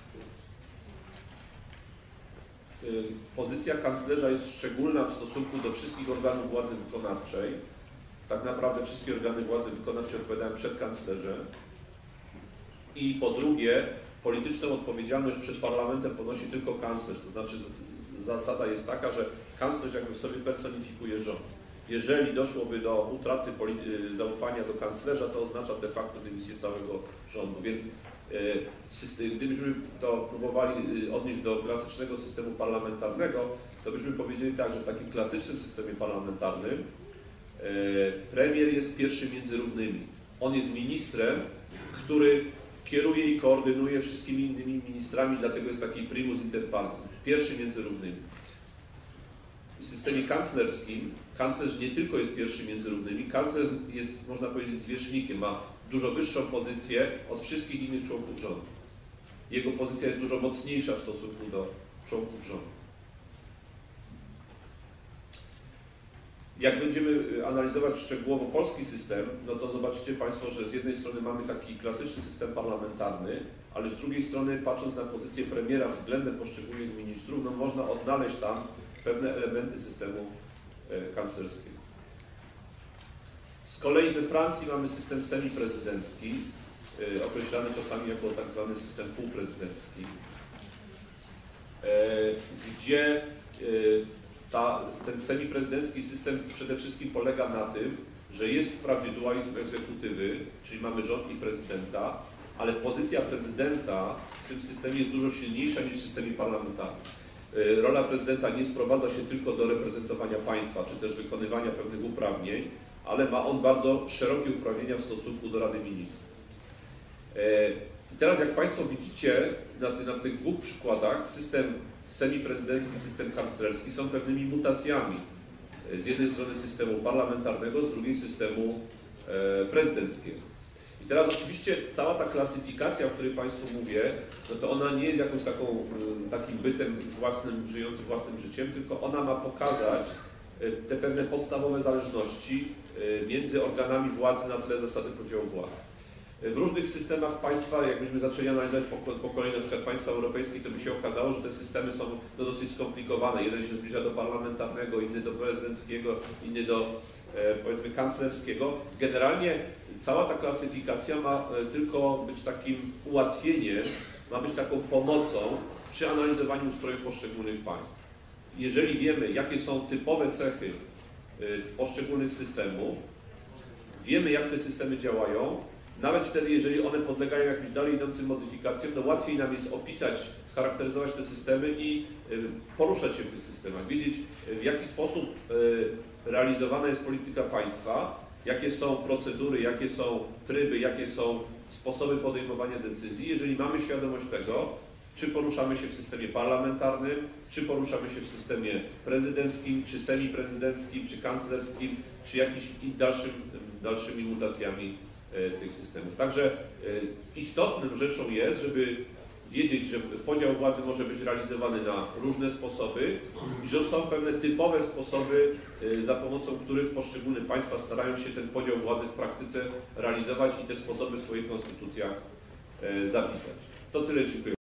pozycja kanclerza jest szczególna w stosunku do wszystkich organów władzy wykonawczej. Tak naprawdę wszystkie organy władzy wykonawczej odpowiadają przed kanclerzem. I po drugie, polityczną odpowiedzialność przed parlamentem ponosi tylko kanclerz. To znaczy zasada jest taka, że kanclerz jakby sobie personifikuje rząd. Jeżeli doszłoby do utraty zaufania do kanclerza, to oznacza de facto dymisję całego rządu. Więc gdybyśmy to próbowali odnieść do klasycznego systemu parlamentarnego, to byśmy powiedzieli tak, że w takim klasycznym systemie parlamentarnym premier jest pierwszy między równymi. On jest ministrem, który kieruje i koordynuje wszystkimi innymi ministrami, dlatego jest taki primus inter pares, pierwszy między równymi. W systemie kanclerskim kanclerz nie tylko jest pierwszy między równymi, kanclerz jest, można powiedzieć, zwierzchnikiem, ma dużo wyższą pozycję od wszystkich innych członków rządu. Jego pozycja jest dużo mocniejsza w stosunku do członków rządu. Jak będziemy analizować szczegółowo polski system, no to zobaczycie Państwo, że z jednej strony mamy taki klasyczny system parlamentarny, ale z drugiej strony, patrząc na pozycję premiera względem poszczególnych ministrów, no można odnaleźć tam pewne elementy systemu kanclerskiego. Z kolei we Francji mamy system semiprezydencki, określany czasami jako tak zwany system półprezydencki, gdzie ta, ten semiprezydencki system przede wszystkim polega na tym, że jest wprawdzie dualizm egzekutywy, czyli mamy rząd i prezydenta, ale pozycja prezydenta w tym systemie jest dużo silniejsza niż w systemie parlamentarnym. Rola prezydenta nie sprowadza się tylko do reprezentowania państwa, czy też wykonywania pewnych uprawnień, ale ma on bardzo szerokie uprawnienia w stosunku do Rady Ministrów. I teraz jak Państwo widzicie na, ty, na tych dwóch przykładach, system semiprezydencki, system kanclerski są pewnymi mutacjami. Z jednej strony systemu parlamentarnego, z drugiej systemu prezydenckiego. I teraz oczywiście cała ta klasyfikacja, o której Państwu mówię, no to ona nie jest jakąś taką, takim bytem własnym, żyjącym własnym życiem, tylko ona ma pokazać, te pewne podstawowe zależności między organami władzy na tle zasady podziału władzy. W różnych systemach państwa, jakbyśmy zaczęli analizować po, po kolei na przykład państwa europejskie, to by się okazało, że te systemy są no, dosyć skomplikowane. Jeden się zbliża do parlamentarnego, inny do prezydenckiego, inny do e, powiedzmy kanclerskiego. Generalnie cała ta klasyfikacja ma e, tylko być takim ułatwieniem, ma być taką pomocą przy analizowaniu ustrojów poszczególnych państw. Jeżeli wiemy, jakie są typowe cechy e, poszczególnych systemów, wiemy, jak te systemy działają, nawet wtedy, jeżeli one podlegają jakimś dalej idącym modyfikacjom, no łatwiej nam jest opisać, scharakteryzować te systemy i poruszać się w tych systemach, wiedzieć, w jaki sposób realizowana jest polityka państwa, jakie są procedury, jakie są tryby, jakie są sposoby podejmowania decyzji. Jeżeli mamy świadomość tego, czy poruszamy się w systemie parlamentarnym, czy poruszamy się w systemie prezydenckim, czy semiprezydenckim, czy kanclerskim, czy jakimiś dalszym, dalszymi mutacjami tych systemów. Także istotną rzeczą jest, żeby wiedzieć, że podział władzy może być realizowany na różne sposoby i że są pewne typowe sposoby, za pomocą których poszczególne państwa starają się ten podział władzy w praktyce realizować i te sposoby w swoich konstytucjach zapisać. To tyle, dziękuję.